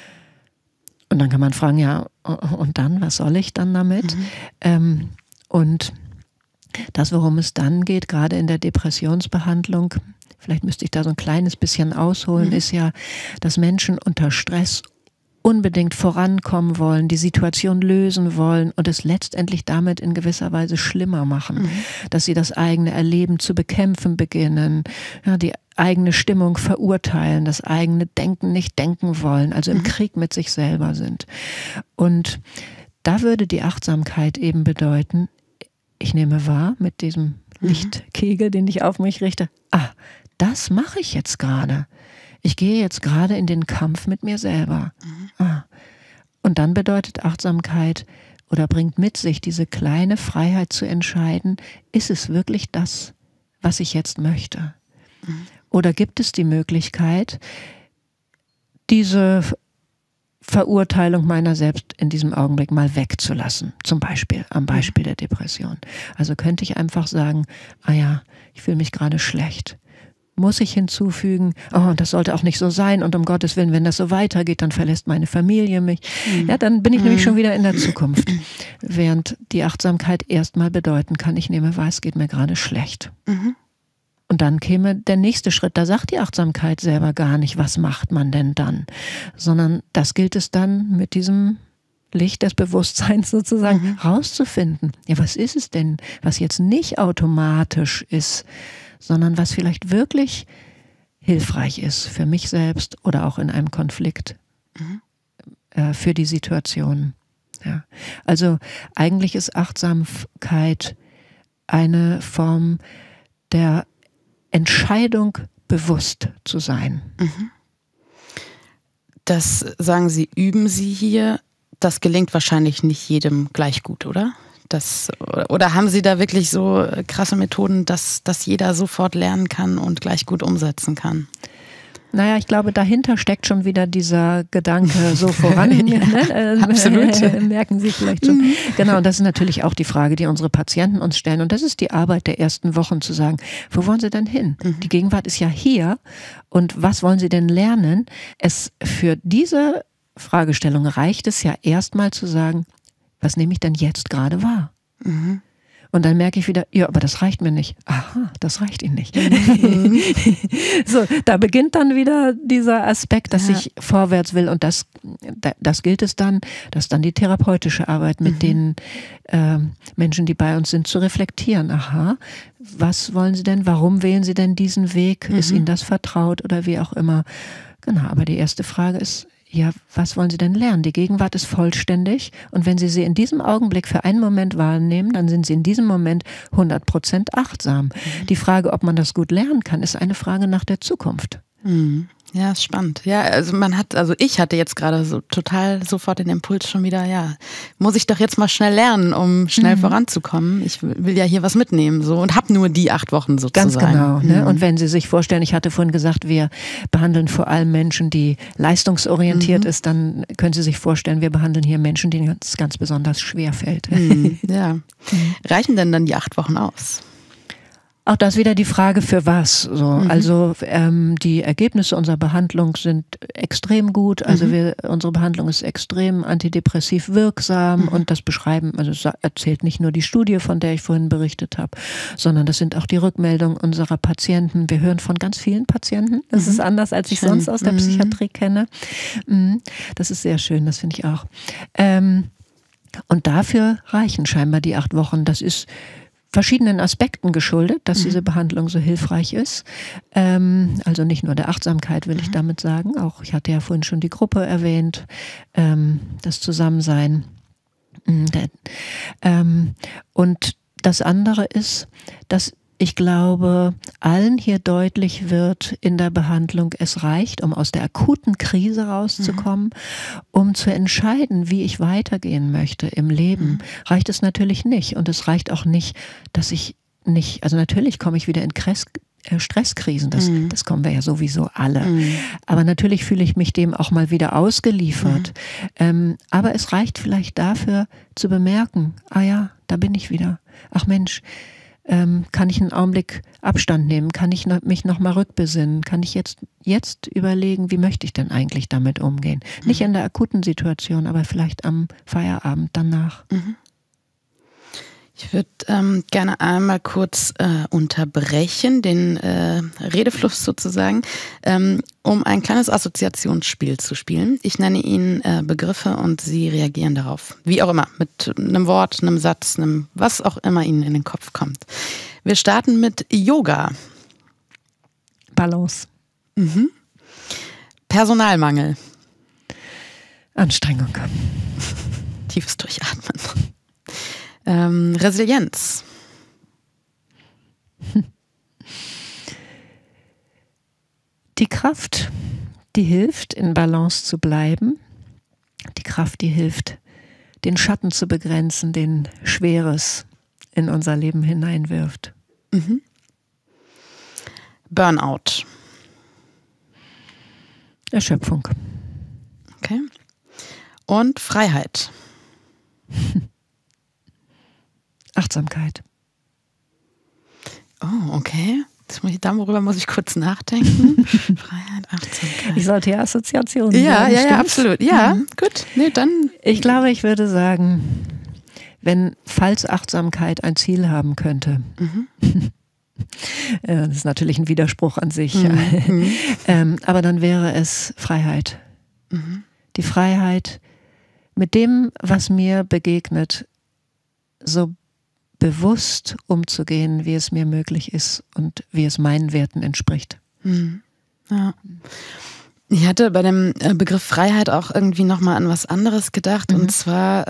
Und dann kann man fragen, ja, und dann, was soll ich dann damit? Und das, worum es dann geht, gerade in der Depressionsbehandlung, vielleicht müsste ich da so ein kleines bisschen ausholen, ist ja, dass Menschen unter Stress unbedingt vorankommen wollen, die Situation lösen wollen und es letztendlich damit in gewisser Weise schlimmer machen, dass sie das eigene Erleben zu bekämpfen beginnen, ja, die eigene Stimmung verurteilen, das eigene Denken nicht denken wollen, also im Krieg mit sich selber sind. Und da würde die Achtsamkeit eben bedeuten, ich nehme wahr mit diesem Lichtkegel, den ich auf mich richte, das mache ich jetzt gerade. Ich gehe jetzt gerade in den Kampf mit mir selber. Und dann bedeutet Achtsamkeit oder bringt mit sich diese kleine Freiheit zu entscheiden, ist es wirklich das, was ich jetzt möchte? Oder gibt es die Möglichkeit, diese Verurteilung meiner selbst in diesem Augenblick mal wegzulassen? Zum Beispiel, am Beispiel der Depression. Also könnte ich einfach sagen, ich fühle mich gerade schlecht. Muss ich hinzufügen, das sollte auch nicht so sein und um Gottes Willen, wenn das so weitergeht, dann verlässt meine Familie mich. Ja, dann bin ich nämlich schon wieder in der Zukunft. Während die Achtsamkeit erstmal bedeuten kann, ich nehme wahr, es geht mir gerade schlecht. Und dann käme der nächste Schritt, da sagt die Achtsamkeit selber gar nicht, was macht man denn dann, sondern das gilt es dann mit diesem Licht des Bewusstseins sozusagen rauszufinden. Ja, was ist es denn, was jetzt nicht automatisch ist, sondern was vielleicht wirklich hilfreich ist für mich selbst oder auch in einem Konflikt für die Situation. Ja. Also eigentlich ist Achtsamkeit eine Form der Entscheidung, bewusst zu sein. Das sagen Sie, üben Sie hier. Das gelingt wahrscheinlich nicht jedem gleich gut, oder? Oder haben Sie da wirklich so krasse Methoden, dass jeder sofort lernen kann und gleich gut umsetzen kann? Naja, ich glaube, dahinter steckt schon wieder dieser Gedanke so voran. Absolut. Merken Sie vielleicht schon. Genau, und das ist natürlich auch die Frage, die unsere Patienten uns stellen. Und das ist die Arbeit der ersten Wochen, zu sagen, wo wollen Sie denn hin? Die Gegenwart ist ja hier. Und was wollen Sie denn lernen? Für diese Fragestellung reicht es ja erstmal zu sagen, was nehme ich denn jetzt gerade wahr? Und dann merke ich wieder, ja, aber das reicht mir nicht. Aha, das reicht Ihnen nicht. So, da beginnt dann wieder dieser Aspekt, dass ich vorwärts will. Und das gilt es dann, dass dann die therapeutische Arbeit mit den Menschen, die bei uns sind, zu reflektieren. Aha, was wollen Sie denn? Warum wählen Sie denn diesen Weg? Ist Ihnen das vertraut oder wie auch immer? Genau, aber die erste Frage ist, ja, was wollen Sie denn lernen? Die Gegenwart ist vollständig und wenn Sie sie in diesem Augenblick für einen Moment wahrnehmen, dann sind Sie in diesem Moment 100% achtsam. Die Frage, ob man das gut lernen kann, ist eine Frage nach der Zukunft. Ja, ist spannend. Ja, also ich hatte jetzt gerade so total sofort den Impuls schon wieder, ja, muss ich doch jetzt mal schnell lernen, um schnell voranzukommen. Ich will ja hier was mitnehmen so und habe nur die 8 Wochen sozusagen. Ganz genau. Ne? Und wenn Sie sich vorstellen, ich hatte vorhin gesagt, wir behandeln vor allem Menschen, die leistungsorientiert ist, dann können Sie sich vorstellen, wir behandeln hier Menschen, denen es ganz besonders schwer fällt. Ja. Reichen denn dann die 8 Wochen aus? Auch das wieder die Frage, für was. So. Also die Ergebnisse unserer Behandlung sind extrem gut. Also unsere Behandlung ist extrem antidepressiv wirksam und das beschreiben, also es erzählt nicht nur die Studie, von der ich vorhin berichtet habe, sondern das sind auch die Rückmeldungen unserer Patienten. Wir hören von ganz vielen Patienten. Das ist anders, als ich sonst aus der Psychiatrie kenne. Das ist sehr schön, das finde ich auch. Und dafür reichen scheinbar die 8 Wochen. Das ist verschiedenen Aspekten geschuldet, dass diese Behandlung so hilfreich ist. Also nicht nur der Achtsamkeit, will ich damit sagen. Auch, ich hatte ja vorhin schon die Gruppe erwähnt, das Zusammensein. Und das andere ist, dass ich glaube, allen hier deutlich wird in der Behandlung, es reicht, um aus der akuten Krise rauszukommen, um zu entscheiden, wie ich weitergehen möchte im Leben. Reicht es natürlich nicht. Und es reicht auch nicht, dass ich nicht, also natürlich komme ich wieder in Stresskrisen, das kommen wir ja sowieso alle. Aber natürlich fühle ich mich dem auch mal wieder ausgeliefert. Aber es reicht vielleicht dafür zu bemerken, ah ja, da bin ich wieder. Ach Mensch, kann ich einen Augenblick Abstand nehmen? Kann ich mich noch mal rückbesinnen? Kann ich jetzt überlegen, wie möchte ich denn eigentlich damit umgehen? Nicht in der akuten Situation, aber vielleicht am Feierabend danach. Ich würde gerne einmal kurz unterbrechen, den Redefluss sozusagen, um ein kleines Assoziationsspiel zu spielen. Ich nenne Ihnen Begriffe und Sie reagieren darauf. Wie auch immer, mit einem Wort, einem Satz, was auch immer Ihnen in den Kopf kommt. Wir starten mit Yoga. Balance. Personalmangel. Anstrengung. Tiefes Durchatmen. Resilienz. Die Kraft, die hilft, in Balance zu bleiben. Die Kraft, die hilft, den Schatten zu begrenzen, den Schweres in unser Leben hineinwirft. Burnout. Erschöpfung. Okay. Und Freiheit. Achtsamkeit. Oh, okay. Darüber muss ich kurz nachdenken. Freiheit, Achtsamkeit. Ich sollte ja Assoziationen Ja, sagen, absolut. Ja, gut. Nee, dann. Ich glaube, ich würde sagen, falls Achtsamkeit ein Ziel haben könnte, das ist natürlich ein Widerspruch an sich, aber dann wäre es Freiheit. Die Freiheit, mit dem, was mir begegnet, so bewusst umzugehen, wie es mir möglich ist und wie es meinen Werten entspricht. Ja. Ich hatte bei dem Begriff Freiheit auch irgendwie nochmal an was anderes gedacht. Und zwar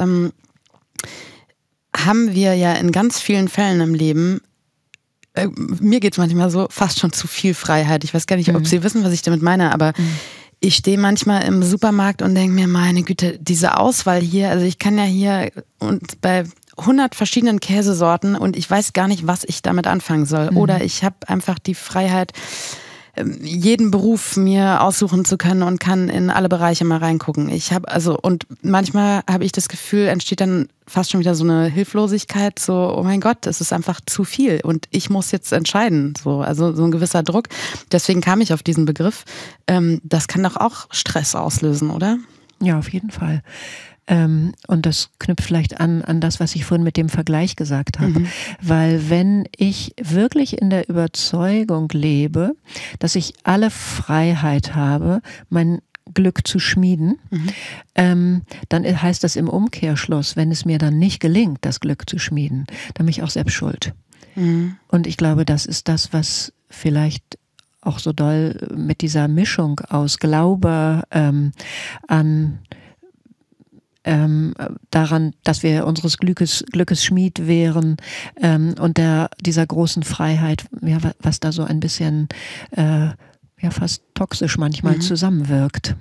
haben wir ja in ganz vielen Fällen im Leben, mir geht es manchmal so, fast schon zu viel Freiheit. Ich weiß gar nicht, ob Sie wissen, was ich damit meine, aber ich stehe manchmal im Supermarkt und denke mir, meine Güte, diese Auswahl hier, also ich kann ja hier und bei 100 verschiedenen Käsesorten und ich weiß gar nicht, was ich damit anfangen soll. Oder ich habe einfach die Freiheit, jeden Beruf mir aussuchen zu können und kann in alle Bereiche mal reingucken. Und manchmal habe ich das Gefühl, entsteht dann fast schon wieder so eine Hilflosigkeit, so, oh mein Gott, es ist einfach zu viel und ich muss jetzt entscheiden. Also so ein gewisser Druck. Deswegen kam ich auf diesen Begriff. Das kann doch auch Stress auslösen, oder? Ja, auf jeden Fall. Und das knüpft vielleicht an das, was ich vorhin mit dem Vergleich gesagt habe. Weil wenn ich wirklich in der Überzeugung lebe, dass ich alle Freiheit habe, mein Glück zu schmieden, dann heißt das im Umkehrschluss, wenn es mir dann nicht gelingt, das Glück zu schmieden, dann bin ich auch selbst schuld. Und ich glaube, das ist das, was vielleicht auch so doll mit dieser Mischung aus Glaube an daran, dass wir unseres Glückes Schmied wären und dieser großen Freiheit, ja, was da so ein bisschen ja fast toxisch manchmal zusammenwirkt.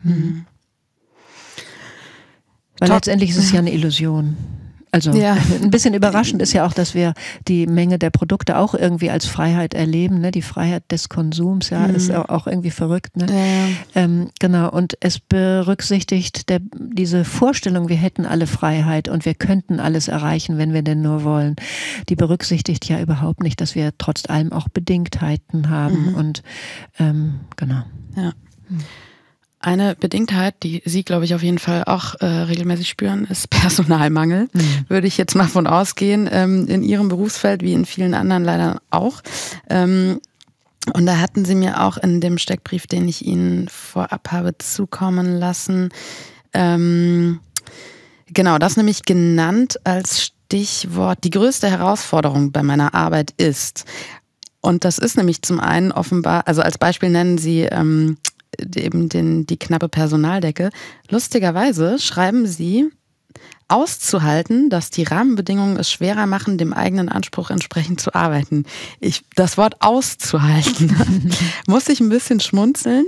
Weil letztendlich ist es ja eine Illusion. Also ein bisschen überraschend ist ja auch, dass wir die Menge der Produkte auch irgendwie als Freiheit erleben. Ne? Die Freiheit des Konsums, ist auch irgendwie verrückt. Ne? Genau, und es berücksichtigt diese Vorstellung, wir hätten alle Freiheit und wir könnten alles erreichen, wenn wir denn nur wollen. Die berücksichtigt ja überhaupt nicht, dass wir trotz allem auch Bedingtheiten haben. Und genau. Ja. Eine Bedingtheit, die Sie, glaube ich, auf jeden Fall auch regelmäßig spüren, ist Personalmangel. Würde ich jetzt mal von ausgehen, in Ihrem Berufsfeld wie in vielen anderen leider auch. Und da hatten Sie mir auch in dem Steckbrief, den ich Ihnen vorab habe zukommen lassen, genau das nämlich genannt als Stichwort, die größte Herausforderung bei meiner Arbeit ist. Und das ist nämlich zum einen offenbar, also als Beispiel nennen Sie eben die knappe Personaldecke. Lustigerweise schreiben Sie, auszuhalten, dass die Rahmenbedingungen es schwerer machen, dem eigenen Anspruch entsprechend zu arbeiten. Das Wort auszuhalten muss ich ein bisschen schmunzeln,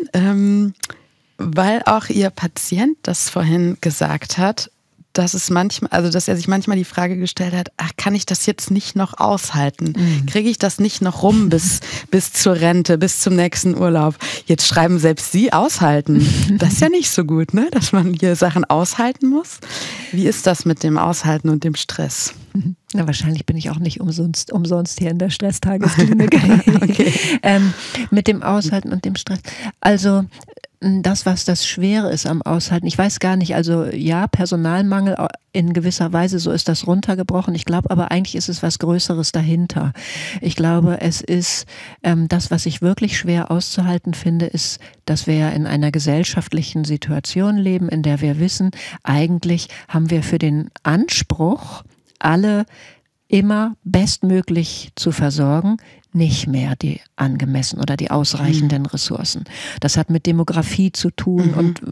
weil auch Ihr Patient das vorhin gesagt hat, dass er sich manchmal die Frage gestellt hat, kann ich das jetzt nicht noch aushalten? Kriege ich das nicht noch rum bis zur Rente, bis zum nächsten Urlaub? Jetzt schreiben selbst Sie aushalten. Das ist ja nicht so gut, ne? Dass man hier Sachen aushalten muss. Wie ist das mit dem Aushalten und dem Stress? Na, wahrscheinlich bin ich auch nicht umsonst hier in der Stresstagesklinik. Okay. Mit dem Aushalten und dem Stress. Also das, was das Schwere ist am Aushalten, ich weiß gar nicht, also ja, Personalmangel in gewisser Weise, so ist das runtergebrochen. Ich glaube aber eigentlich ist es was Größeres dahinter. Ich glaube, es ist das, was ich wirklich schwer auszuhalten finde, ist, dass wir ja in einer gesellschaftlichen Situation leben, in der wir wissen, eigentlich haben wir für den Anspruch, alle immer bestmöglich zu versorgen, nicht mehr die angemessen oder die ausreichenden Ressourcen. Das hat mit Demografie zu tun und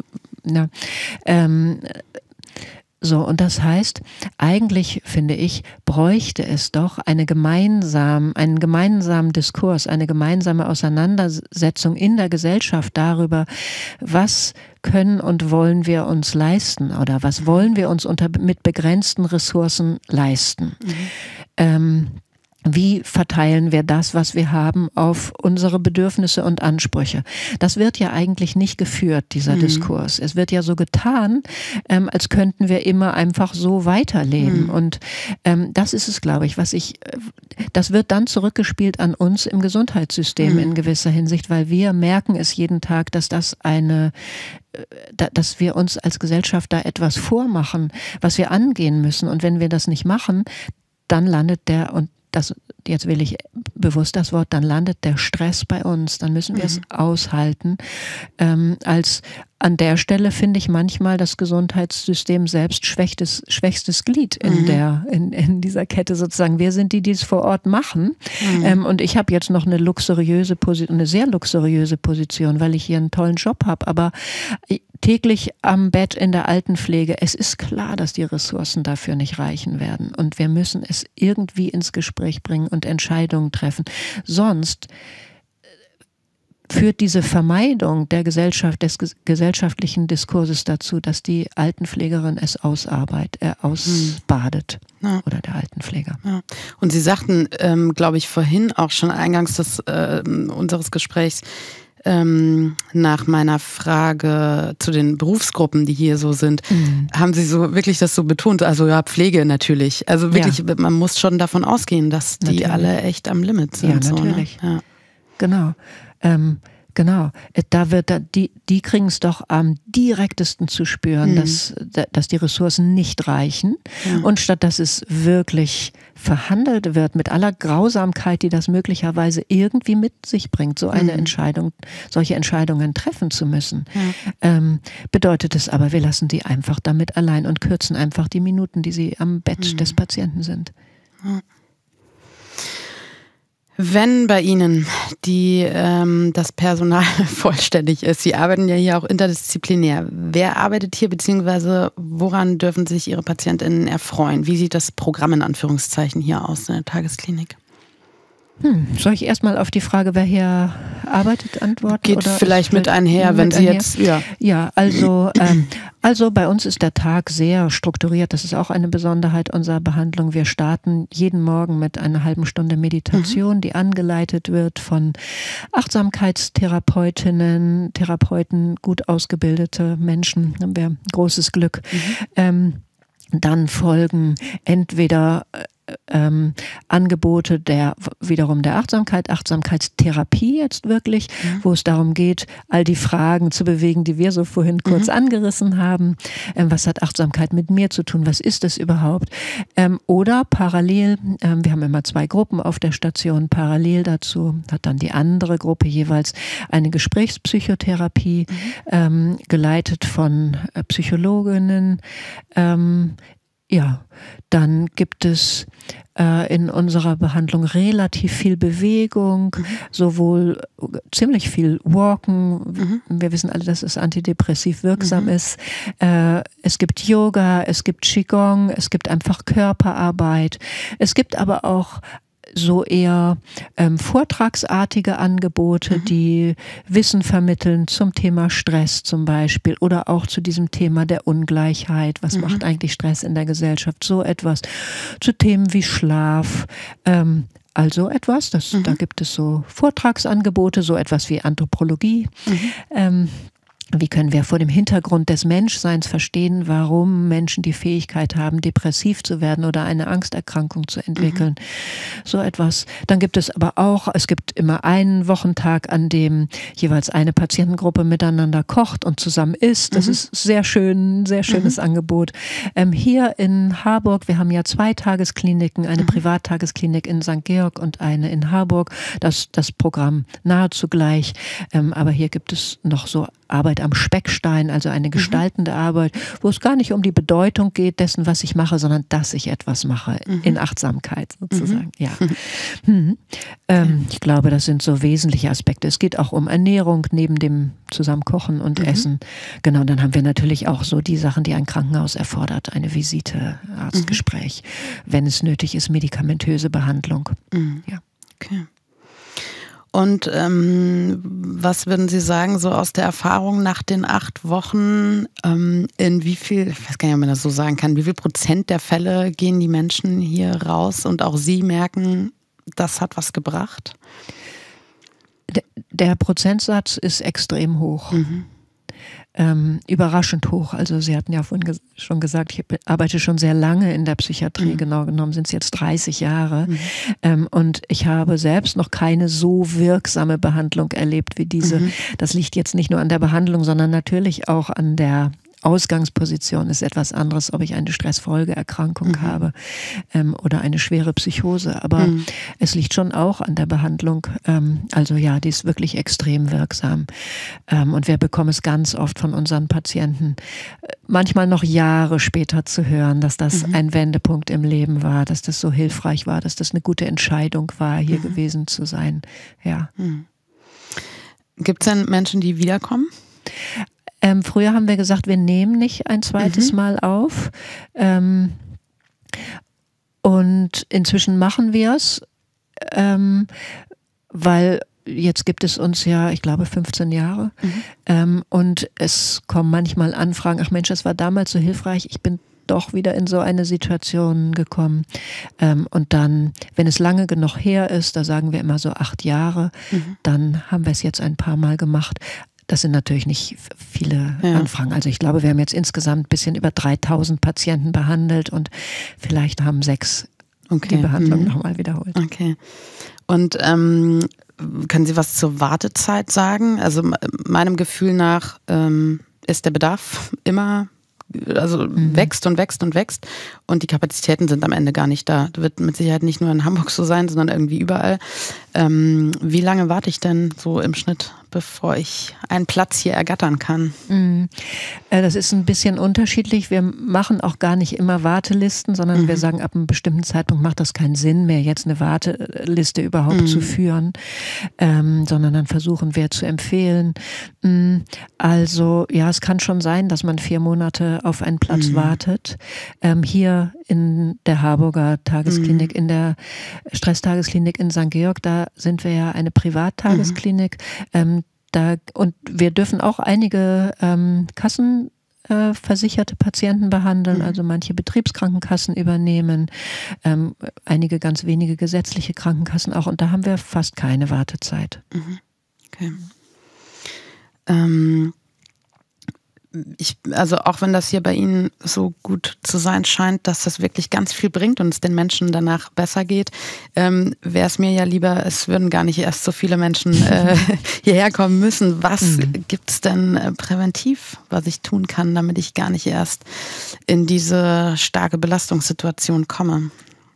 so, und das heißt, eigentlich, finde ich, bräuchte es doch einen gemeinsamen Diskurs, eine gemeinsame Auseinandersetzung in der Gesellschaft darüber, was können und wollen wir uns leisten oder was wollen wir uns mit begrenzten Ressourcen leisten. Wie verteilen wir das, was wir haben, auf unsere Bedürfnisse und Ansprüche? Das wird ja eigentlich nicht geführt, dieser Diskurs. Es wird ja so getan, als könnten wir immer einfach so weiterleben. Und das ist es, glaube ich, das wird dann zurückgespielt an uns im Gesundheitssystem in gewisser Hinsicht, weil wir merken es jeden Tag, dass dass wir uns als Gesellschaft da etwas vormachen, was wir angehen müssen. Und wenn wir das nicht machen, dann landet jetzt wähle ich bewusst das Wort, dann landet der Stress bei uns, dann müssen wir es aushalten. An der Stelle finde ich manchmal das Gesundheitssystem selbst schwächstes Glied in dieser Kette sozusagen. Wir sind die es vor Ort machen. Und ich habe jetzt noch eine sehr luxuriöse Position, weil ich hier einen tollen Job habe. Aber täglich am Bett in der Altenpflege, es ist klar, dass die Ressourcen dafür nicht reichen werden. Und wir müssen es irgendwie ins Gespräch bringen und Entscheidungen treffen. Sonst führt diese Vermeidung des gesellschaftlichen Diskurses dazu, dass die Altenpflegerin es ausbadet. Oder der Altenpfleger. Ja. Und Sie sagten, glaube ich, vorhin auch schon eingangs unseres Gesprächs, nach meiner Frage zu den Berufsgruppen, die hier so sind, haben Sie so wirklich das so betont? Also ja, Pflege natürlich. Also wirklich, man muss schon davon ausgehen, dass die alle echt am Limit sind. Ja, natürlich. So, ne? Ja. Genau. Genau, die kriegen es doch am direktesten zu spüren, dass die Ressourcen nicht reichen. Und statt dass es wirklich verhandelt wird mit aller Grausamkeit, die das möglicherweise irgendwie mit sich bringt, solche Entscheidungen treffen zu müssen, bedeutet es aber, wir lassen die einfach damit allein und kürzen einfach die Minuten, die sie am Bett des Patienten sind. Wenn bei Ihnen das Personal vollständig ist, Sie arbeiten ja hier auch interdisziplinär, wer arbeitet hier, beziehungsweise woran dürfen sich Ihre PatientInnen erfreuen? Wie sieht das Programm in Anführungszeichen hier aus in der Tagesklinik? Soll ich erstmal auf die Frage, wer hier arbeitet, antworten? Geht oder vielleicht mit einher, wenn Sie jetzt... Ja, also bei uns ist der Tag sehr strukturiert. Das ist auch eine Besonderheit unserer Behandlung. Wir starten jeden Morgen mit einer halben Stunde Meditation, die angeleitet wird von Achtsamkeitstherapeutinnen, Therapeuten, gut ausgebildete Menschen. Da haben wir großes Glück. Dann folgen entweder Angebote wiederum der Achtsamkeitstherapie jetzt wirklich, wo es darum geht, all die Fragen zu bewegen, die wir so vorhin kurz angerissen haben. Was hat Achtsamkeit mit mir zu tun? Was ist das überhaupt? Oder parallel, wir haben immer 2 Gruppen auf der Station, parallel dazu hat dann die andere Gruppe jeweils eine Gesprächspsychotherapie, geleitet von Psychologinnen. Ja, dann gibt es in unserer Behandlung relativ viel Bewegung, sowohl ziemlich viel Walken. Wir wissen alle, dass es antidepressiv wirksam ist. Es gibt Yoga, es gibt Qigong, es gibt einfach Körperarbeit. Es gibt aber auch so eher vortragsartige Angebote, die Wissen vermitteln zum Thema Stress zum Beispiel oder auch zu diesem Thema der Ungleichheit. Was macht eigentlich Stress in der Gesellschaft? So etwas. Zu Themen wie Schlaf. Also etwas, da gibt es so Vortragsangebote, so etwas wie Anthropologie. Wie können wir vor dem Hintergrund des Menschseins verstehen, warum Menschen die Fähigkeit haben, depressiv zu werden oder eine Angsterkrankung zu entwickeln? So etwas. Dann gibt es aber auch, es gibt immer einen Wochentag, an dem jeweils eine Patientengruppe miteinander kocht und zusammen isst. Das ist sehr schön, sehr schönes Angebot. Hier in Harburg, wir haben ja 2 Tageskliniken, eine Privattagesklinik in St. Georg und eine in Harburg. Das Programm nahezu gleich. Aber hier gibt es noch so Arbeit am Speckstein, also eine gestaltende Arbeit, wo es gar nicht um die Bedeutung geht dessen, was ich mache, sondern dass ich etwas mache, in Achtsamkeit sozusagen. Ja. Ich glaube, das sind so wesentliche Aspekte. Es geht auch um Ernährung neben dem Zusammenkochen und Essen. Genau, dann haben wir natürlich auch so die Sachen, die ein Krankenhaus erfordert, eine Visite, Arztgespräch, wenn es nötig ist, medikamentöse Behandlung. Ja. Okay. Und was würden Sie sagen, so aus der Erfahrung nach den 8 Wochen, in wie viel, ich weiß gar nicht, ob man das so sagen kann, wie viel Prozent der Fälle gehen die Menschen hier raus und auch Sie merken, das hat was gebracht? Der Prozentsatz ist extrem hoch. Überraschend hoch. Also Sie hatten ja vorhin schon gesagt, ich arbeite schon sehr lange in der Psychiatrie, genau genommen sind es jetzt 30 Jahre. Und ich habe selbst noch keine so wirksame Behandlung erlebt wie diese. Das liegt jetzt nicht nur an der Behandlung, sondern natürlich auch an der Ausgangsposition. Ist etwas anderes, ob ich eine Stressfolgeerkrankung habe oder eine schwere Psychose. Aber es liegt schon auch an der Behandlung. Also ja, die ist wirklich extrem wirksam. Und wir bekommen es ganz oft von unseren Patienten, manchmal noch Jahre später zu hören, dass das ein Wendepunkt im Leben war, dass das so hilfreich war, dass das eine gute Entscheidung war, hier gewesen zu sein. Ja. Gibt es denn Menschen, die wiederkommen? Früher haben wir gesagt, wir nehmen nicht ein zweites Mal auf. Und inzwischen machen wir es, weil jetzt gibt es uns ja, ich glaube, 15 Jahre. Und es kommen manchmal Anfragen, ach Mensch, das war damals so hilfreich, ich bin doch wieder in so eine Situation gekommen. Und dann, wenn es lange genug her ist, da sagen wir immer so 8 Jahre, dann haben wir es jetzt ein paar Mal gemacht. Das sind natürlich nicht viele Anfragen. Also ich glaube, wir haben jetzt insgesamt ein bisschen über 3000 Patienten behandelt und vielleicht haben 6 die Behandlung nochmal wiederholt. Okay. Und können Sie was zur Wartezeit sagen? Also meinem Gefühl nach ist der Bedarf immer, also wächst und wächst und wächst und die Kapazitäten sind am Ende gar nicht da. Das wird mit Sicherheit nicht nur in Hamburg so sein, sondern irgendwie überall. Wie lange warte ich denn so im Schnitt, bevor ich einen Platz hier ergattern kann? Das ist ein bisschen unterschiedlich. Wir machen auch gar nicht immer Wartelisten, sondern wir sagen, ab einem bestimmten Zeitpunkt macht das keinen Sinn mehr, jetzt eine Warteliste überhaupt zu führen, sondern dann versuchen wir zu empfehlen. Also ja, es kann schon sein, dass man 4 Monate auf einen Platz wartet. Hier in der Harburger Tagesklinik, in der Stresstagesklinik in St. Georg, da sind wir ja eine Privattagesklinik. Und wir dürfen auch einige kassenversicherte Patienten behandeln, also manche Betriebskrankenkassen übernehmen, einige ganz wenige gesetzliche Krankenkassen auch, und da haben wir fast keine Wartezeit. Okay. Also auch wenn das hier bei Ihnen so gut zu sein scheint, dass das wirklich ganz viel bringt und es den Menschen danach besser geht, wäre es mir ja lieber, es würden gar nicht erst so viele Menschen hierher kommen müssen. Was gibt es denn präventiv, was ich tun kann, damit ich gar nicht erst in diese starke Belastungssituation komme?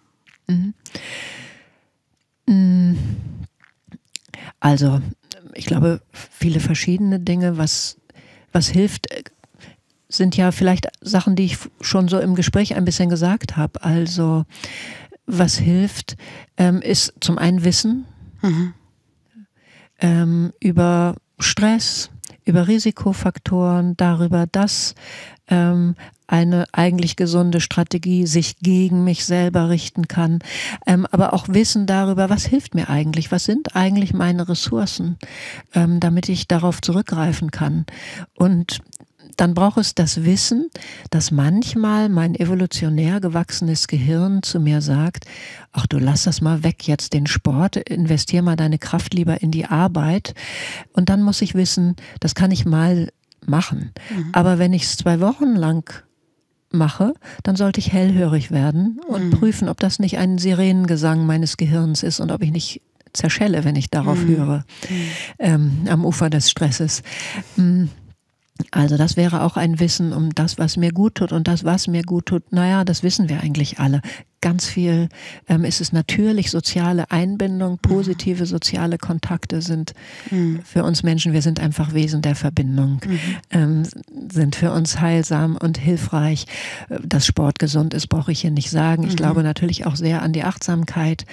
Also ich glaube, viele verschiedene Dinge, was hilft, sind ja vielleicht Sachen, die ich schon so im Gespräch ein bisschen gesagt habe. Also was hilft, ist zum einen Wissen über Stress, über Risikofaktoren, darüber, dass eine eigentlich gesunde Strategie sich gegen mich selber richten kann, aber auch Wissen darüber, was hilft mir eigentlich, was sind eigentlich meine Ressourcen, damit ich darauf zurückgreifen kann. Und dann braucht es das Wissen, dass manchmal mein evolutionär gewachsenes Gehirn zu mir sagt, ach du, lass das mal weg jetzt, den Sport, investier mal deine Kraft lieber in die Arbeit. Und dann muss ich wissen, das kann ich mal machen. Aber wenn ich es 2 Wochen lang mache, dann sollte ich hellhörig werden und prüfen, ob das nicht ein Sirenengesang meines Gehirns ist und ob ich nicht zerschelle, wenn ich darauf höre, am Ufer des Stresses. Also das wäre auch ein Wissen um das, was mir gut tut, und das, was mir gut tut, naja, das wissen wir eigentlich alle. Ganz viel ist es natürlich, soziale Einbindung, positive soziale Kontakte sind für uns Menschen, wir sind einfach Wesen der Verbindung, sind für uns heilsam und hilfreich. Dass Sport gesund ist, brauche ich hier nicht sagen. Ich glaube natürlich auch sehr an die Achtsamkeit,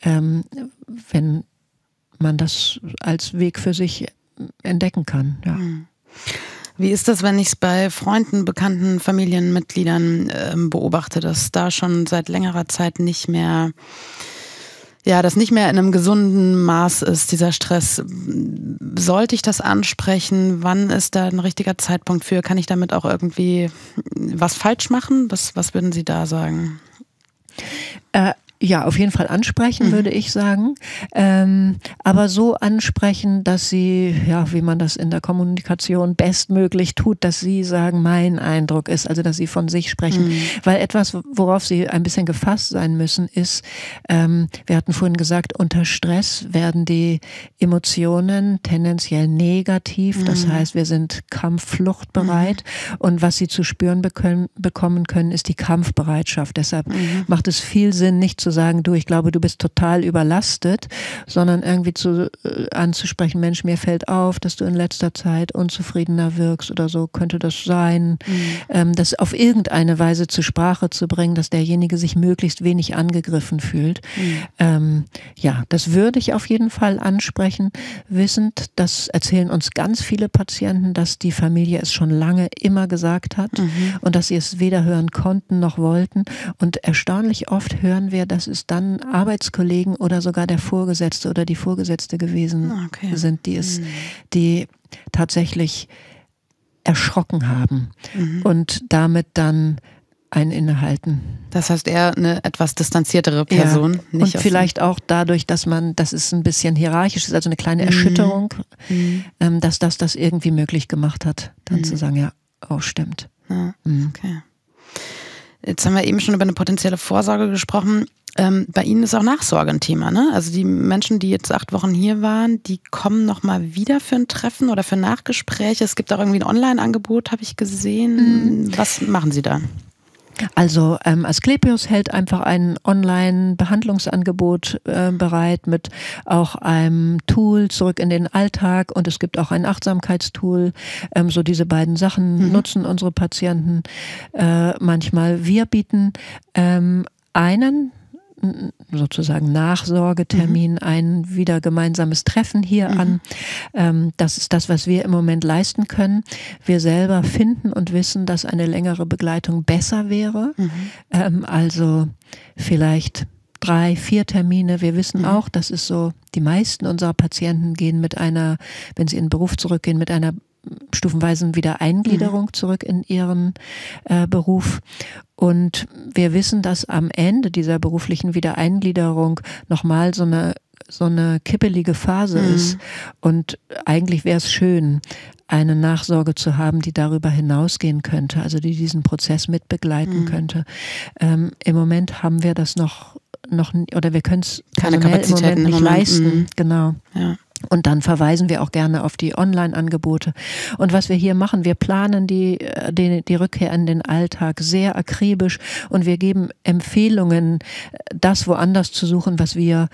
wenn man das als Weg für sich entdecken kann. Ja. Wie ist das, wenn ich es bei Freunden, Bekannten, Familienmitgliedern beobachte, dass da schon seit längerer Zeit nicht mehr, ja, das nicht mehr in einem gesunden Maß ist, dieser Stress? Sollte ich das ansprechen? Wann ist da ein richtiger Zeitpunkt für? Kann ich damit auch irgendwie was falsch machen? Was würden Sie da sagen? Ja, auf jeden Fall ansprechen, würde ich sagen. Aber so ansprechen, dass sie, ja, wie man das in der Kommunikation bestmöglich tut, dass sie sagen, mein Eindruck ist, also dass sie von sich sprechen. Weil etwas, worauf sie ein bisschen gefasst sein müssen, ist, wir hatten vorhin gesagt, unter Stress werden die Emotionen tendenziell negativ. Das heißt, wir sind kampffluchtbereit. Und was sie zu spüren bekommen können, ist die Kampfbereitschaft. Deshalb macht es viel Sinn, nicht zu sagen, du, ich glaube, du bist total überlastet, sondern irgendwie anzusprechen, Mensch, mir fällt auf, dass du in letzter Zeit unzufriedener wirkst oder so, könnte das sein, das auf irgendeine Weise zur Sprache zu bringen, dass derjenige sich möglichst wenig angegriffen fühlt. Ja, das würde ich auf jeden Fall ansprechen, wissend, das erzählen uns ganz viele Patienten, dass die Familie es schon lange immer gesagt hat und dass sie es weder hören konnten noch wollten, und erstaunlich oft hören wir, dass es dann Arbeitskollegen oder sogar der Vorgesetzte oder die Vorgesetzte gewesen sind, die tatsächlich erschrocken haben und damit dann ein Innehalten. Das heißt eher eine etwas distanziertere Person. Ja. Nicht und vielleicht auch dadurch, dass es ein bisschen hierarchisch ist, also eine kleine Erschütterung, dass das irgendwie möglich gemacht hat, dann zu sagen, ja, oh, stimmt. Ja, okay. Jetzt haben wir eben schon über eine potenzielle Vorsorge gesprochen. Bei Ihnen ist auch Nachsorge ein Thema, ne? Also die Menschen, die jetzt 8 Wochen hier waren, die kommen nochmal wieder für ein Treffen oder für Nachgespräche. Es gibt auch irgendwie ein Online-Angebot, habe ich gesehen. Was machen Sie da? Also Asklepios hält einfach ein Online-Behandlungsangebot bereit mit auch einem Tool zurück in den Alltag, und es gibt auch ein Achtsamkeitstool. So diese beiden Sachen nutzen unsere Patienten manchmal. Wir bieten einen sozusagen Nachsorgetermin, ein wieder gemeinsames Treffen hier an. Das ist das, was wir im Moment leisten können. Wir selber finden und wissen, dass eine längere Begleitung besser wäre. Also vielleicht 3, 4 Termine. Wir wissen auch, das ist so, die meisten unserer Patienten gehen mit einer, wenn sie in den Beruf zurückgehen, mit einer stufenweisen Wiedereingliederung zurück in ihren Beruf. Und wir wissen, dass am Ende dieser beruflichen Wiedereingliederung nochmal so eine kippelige Phase ist. Und eigentlich wäre es schön, eine Nachsorge zu haben, die darüber hinausgehen könnte, also die diesen Prozess mitbegleiten könnte. Im Moment haben wir das noch oder wir können es keine Kapazitäten im Moment nicht leisten. Genau. Ja. Und dann verweisen wir auch gerne auf die Online-Angebote. Und was wir hier machen, wir planen die Rückkehr in den Alltag sehr akribisch, und wir geben Empfehlungen, das woanders zu suchen, was wir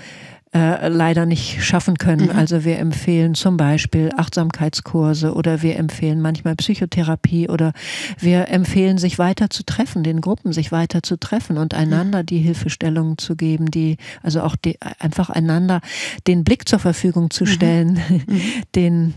leider nicht schaffen können. Also wir empfehlen zum Beispiel Achtsamkeitskurse, oder wir empfehlen manchmal Psychotherapie, oder wir empfehlen, sich weiter zu treffen, den Gruppen sich weiter zu treffen und einander die Hilfestellungen zu geben, also auch einfach einander den Blick zur Verfügung zu stellen, den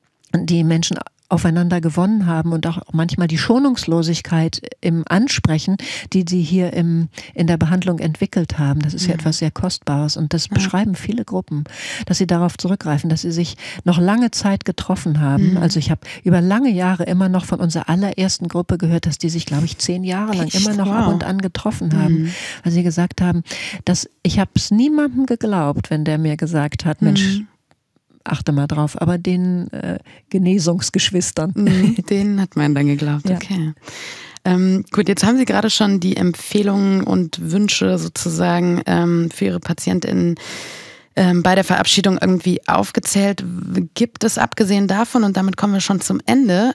die Menschen aufeinander gewonnen haben, und auch manchmal die Schonungslosigkeit im Ansprechen, die sie hier in der Behandlung entwickelt haben. Das ist ja etwas sehr Kostbares, und das beschreiben viele Gruppen, dass sie darauf zurückgreifen, dass sie sich noch lange Zeit getroffen haben. Also ich habe über lange Jahre immer noch von unserer allerersten Gruppe gehört, dass die sich, glaube ich, 10 Jahre lang immer noch ab und an getroffen haben, weil sie gesagt haben, dass ich habe es niemandem geglaubt, wenn der mir gesagt hat, Mensch, achte mal drauf, aber den Genesungsgeschwistern. Denen hat man dann geglaubt, okay. Gut, jetzt haben Sie gerade schon die Empfehlungen und Wünsche sozusagen für Ihre PatientInnen bei der Verabschiedung irgendwie aufgezählt. Gibt es abgesehen davon, und damit kommen wir schon zum Ende,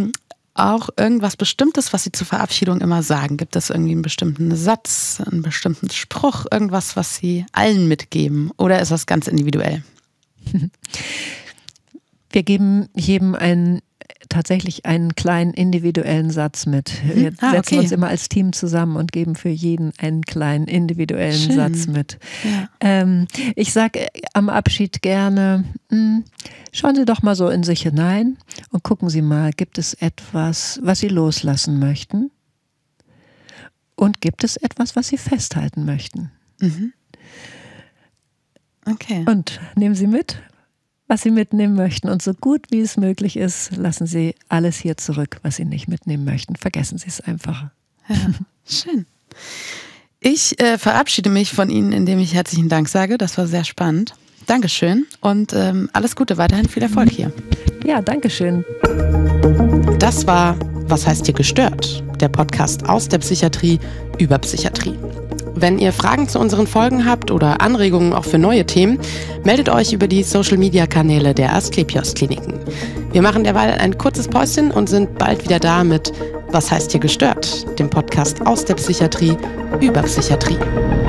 auch irgendwas Bestimmtes, was Sie zur Verabschiedung immer sagen? Gibt es irgendwie einen bestimmten Satz, einen bestimmten Spruch, irgendwas, was Sie allen mitgeben? Oder ist das ganz individuell? Wir geben jedem tatsächlich einen kleinen individuellen Satz mit. Wir setzen uns immer als Team zusammen und geben für jeden einen kleinen individuellen Satz mit. Ja. Ich sage am Abschied gerne, schauen Sie doch mal so in sich hinein und gucken Sie mal, gibt es etwas, was Sie loslassen möchten? Und gibt es etwas, was Sie festhalten möchten? Okay. Und nehmen Sie mit, was Sie mitnehmen möchten. Und so gut wie es möglich ist, lassen Sie alles hier zurück, was Sie nicht mitnehmen möchten. Vergessen Sie es einfach. Ja, schön. Ich verabschiede mich von Ihnen, indem ich herzlichen Dank sage. Das war sehr spannend. Dankeschön und alles Gute, weiterhin viel Erfolg hier. Ja, Dankeschön. Das war Was heißt hier gestört? Der Podcast aus der Psychiatrie über Psychiatrie. Wenn ihr Fragen zu unseren Folgen habt oder Anregungen auch für neue Themen, meldet euch über die Social-Media-Kanäle der Asklepios-Kliniken. Wir machen derweil ein kurzes Päuschen und sind bald wieder da mit Was heißt hier gestört? Dem Podcast aus der Psychiatrie über Psychiatrie.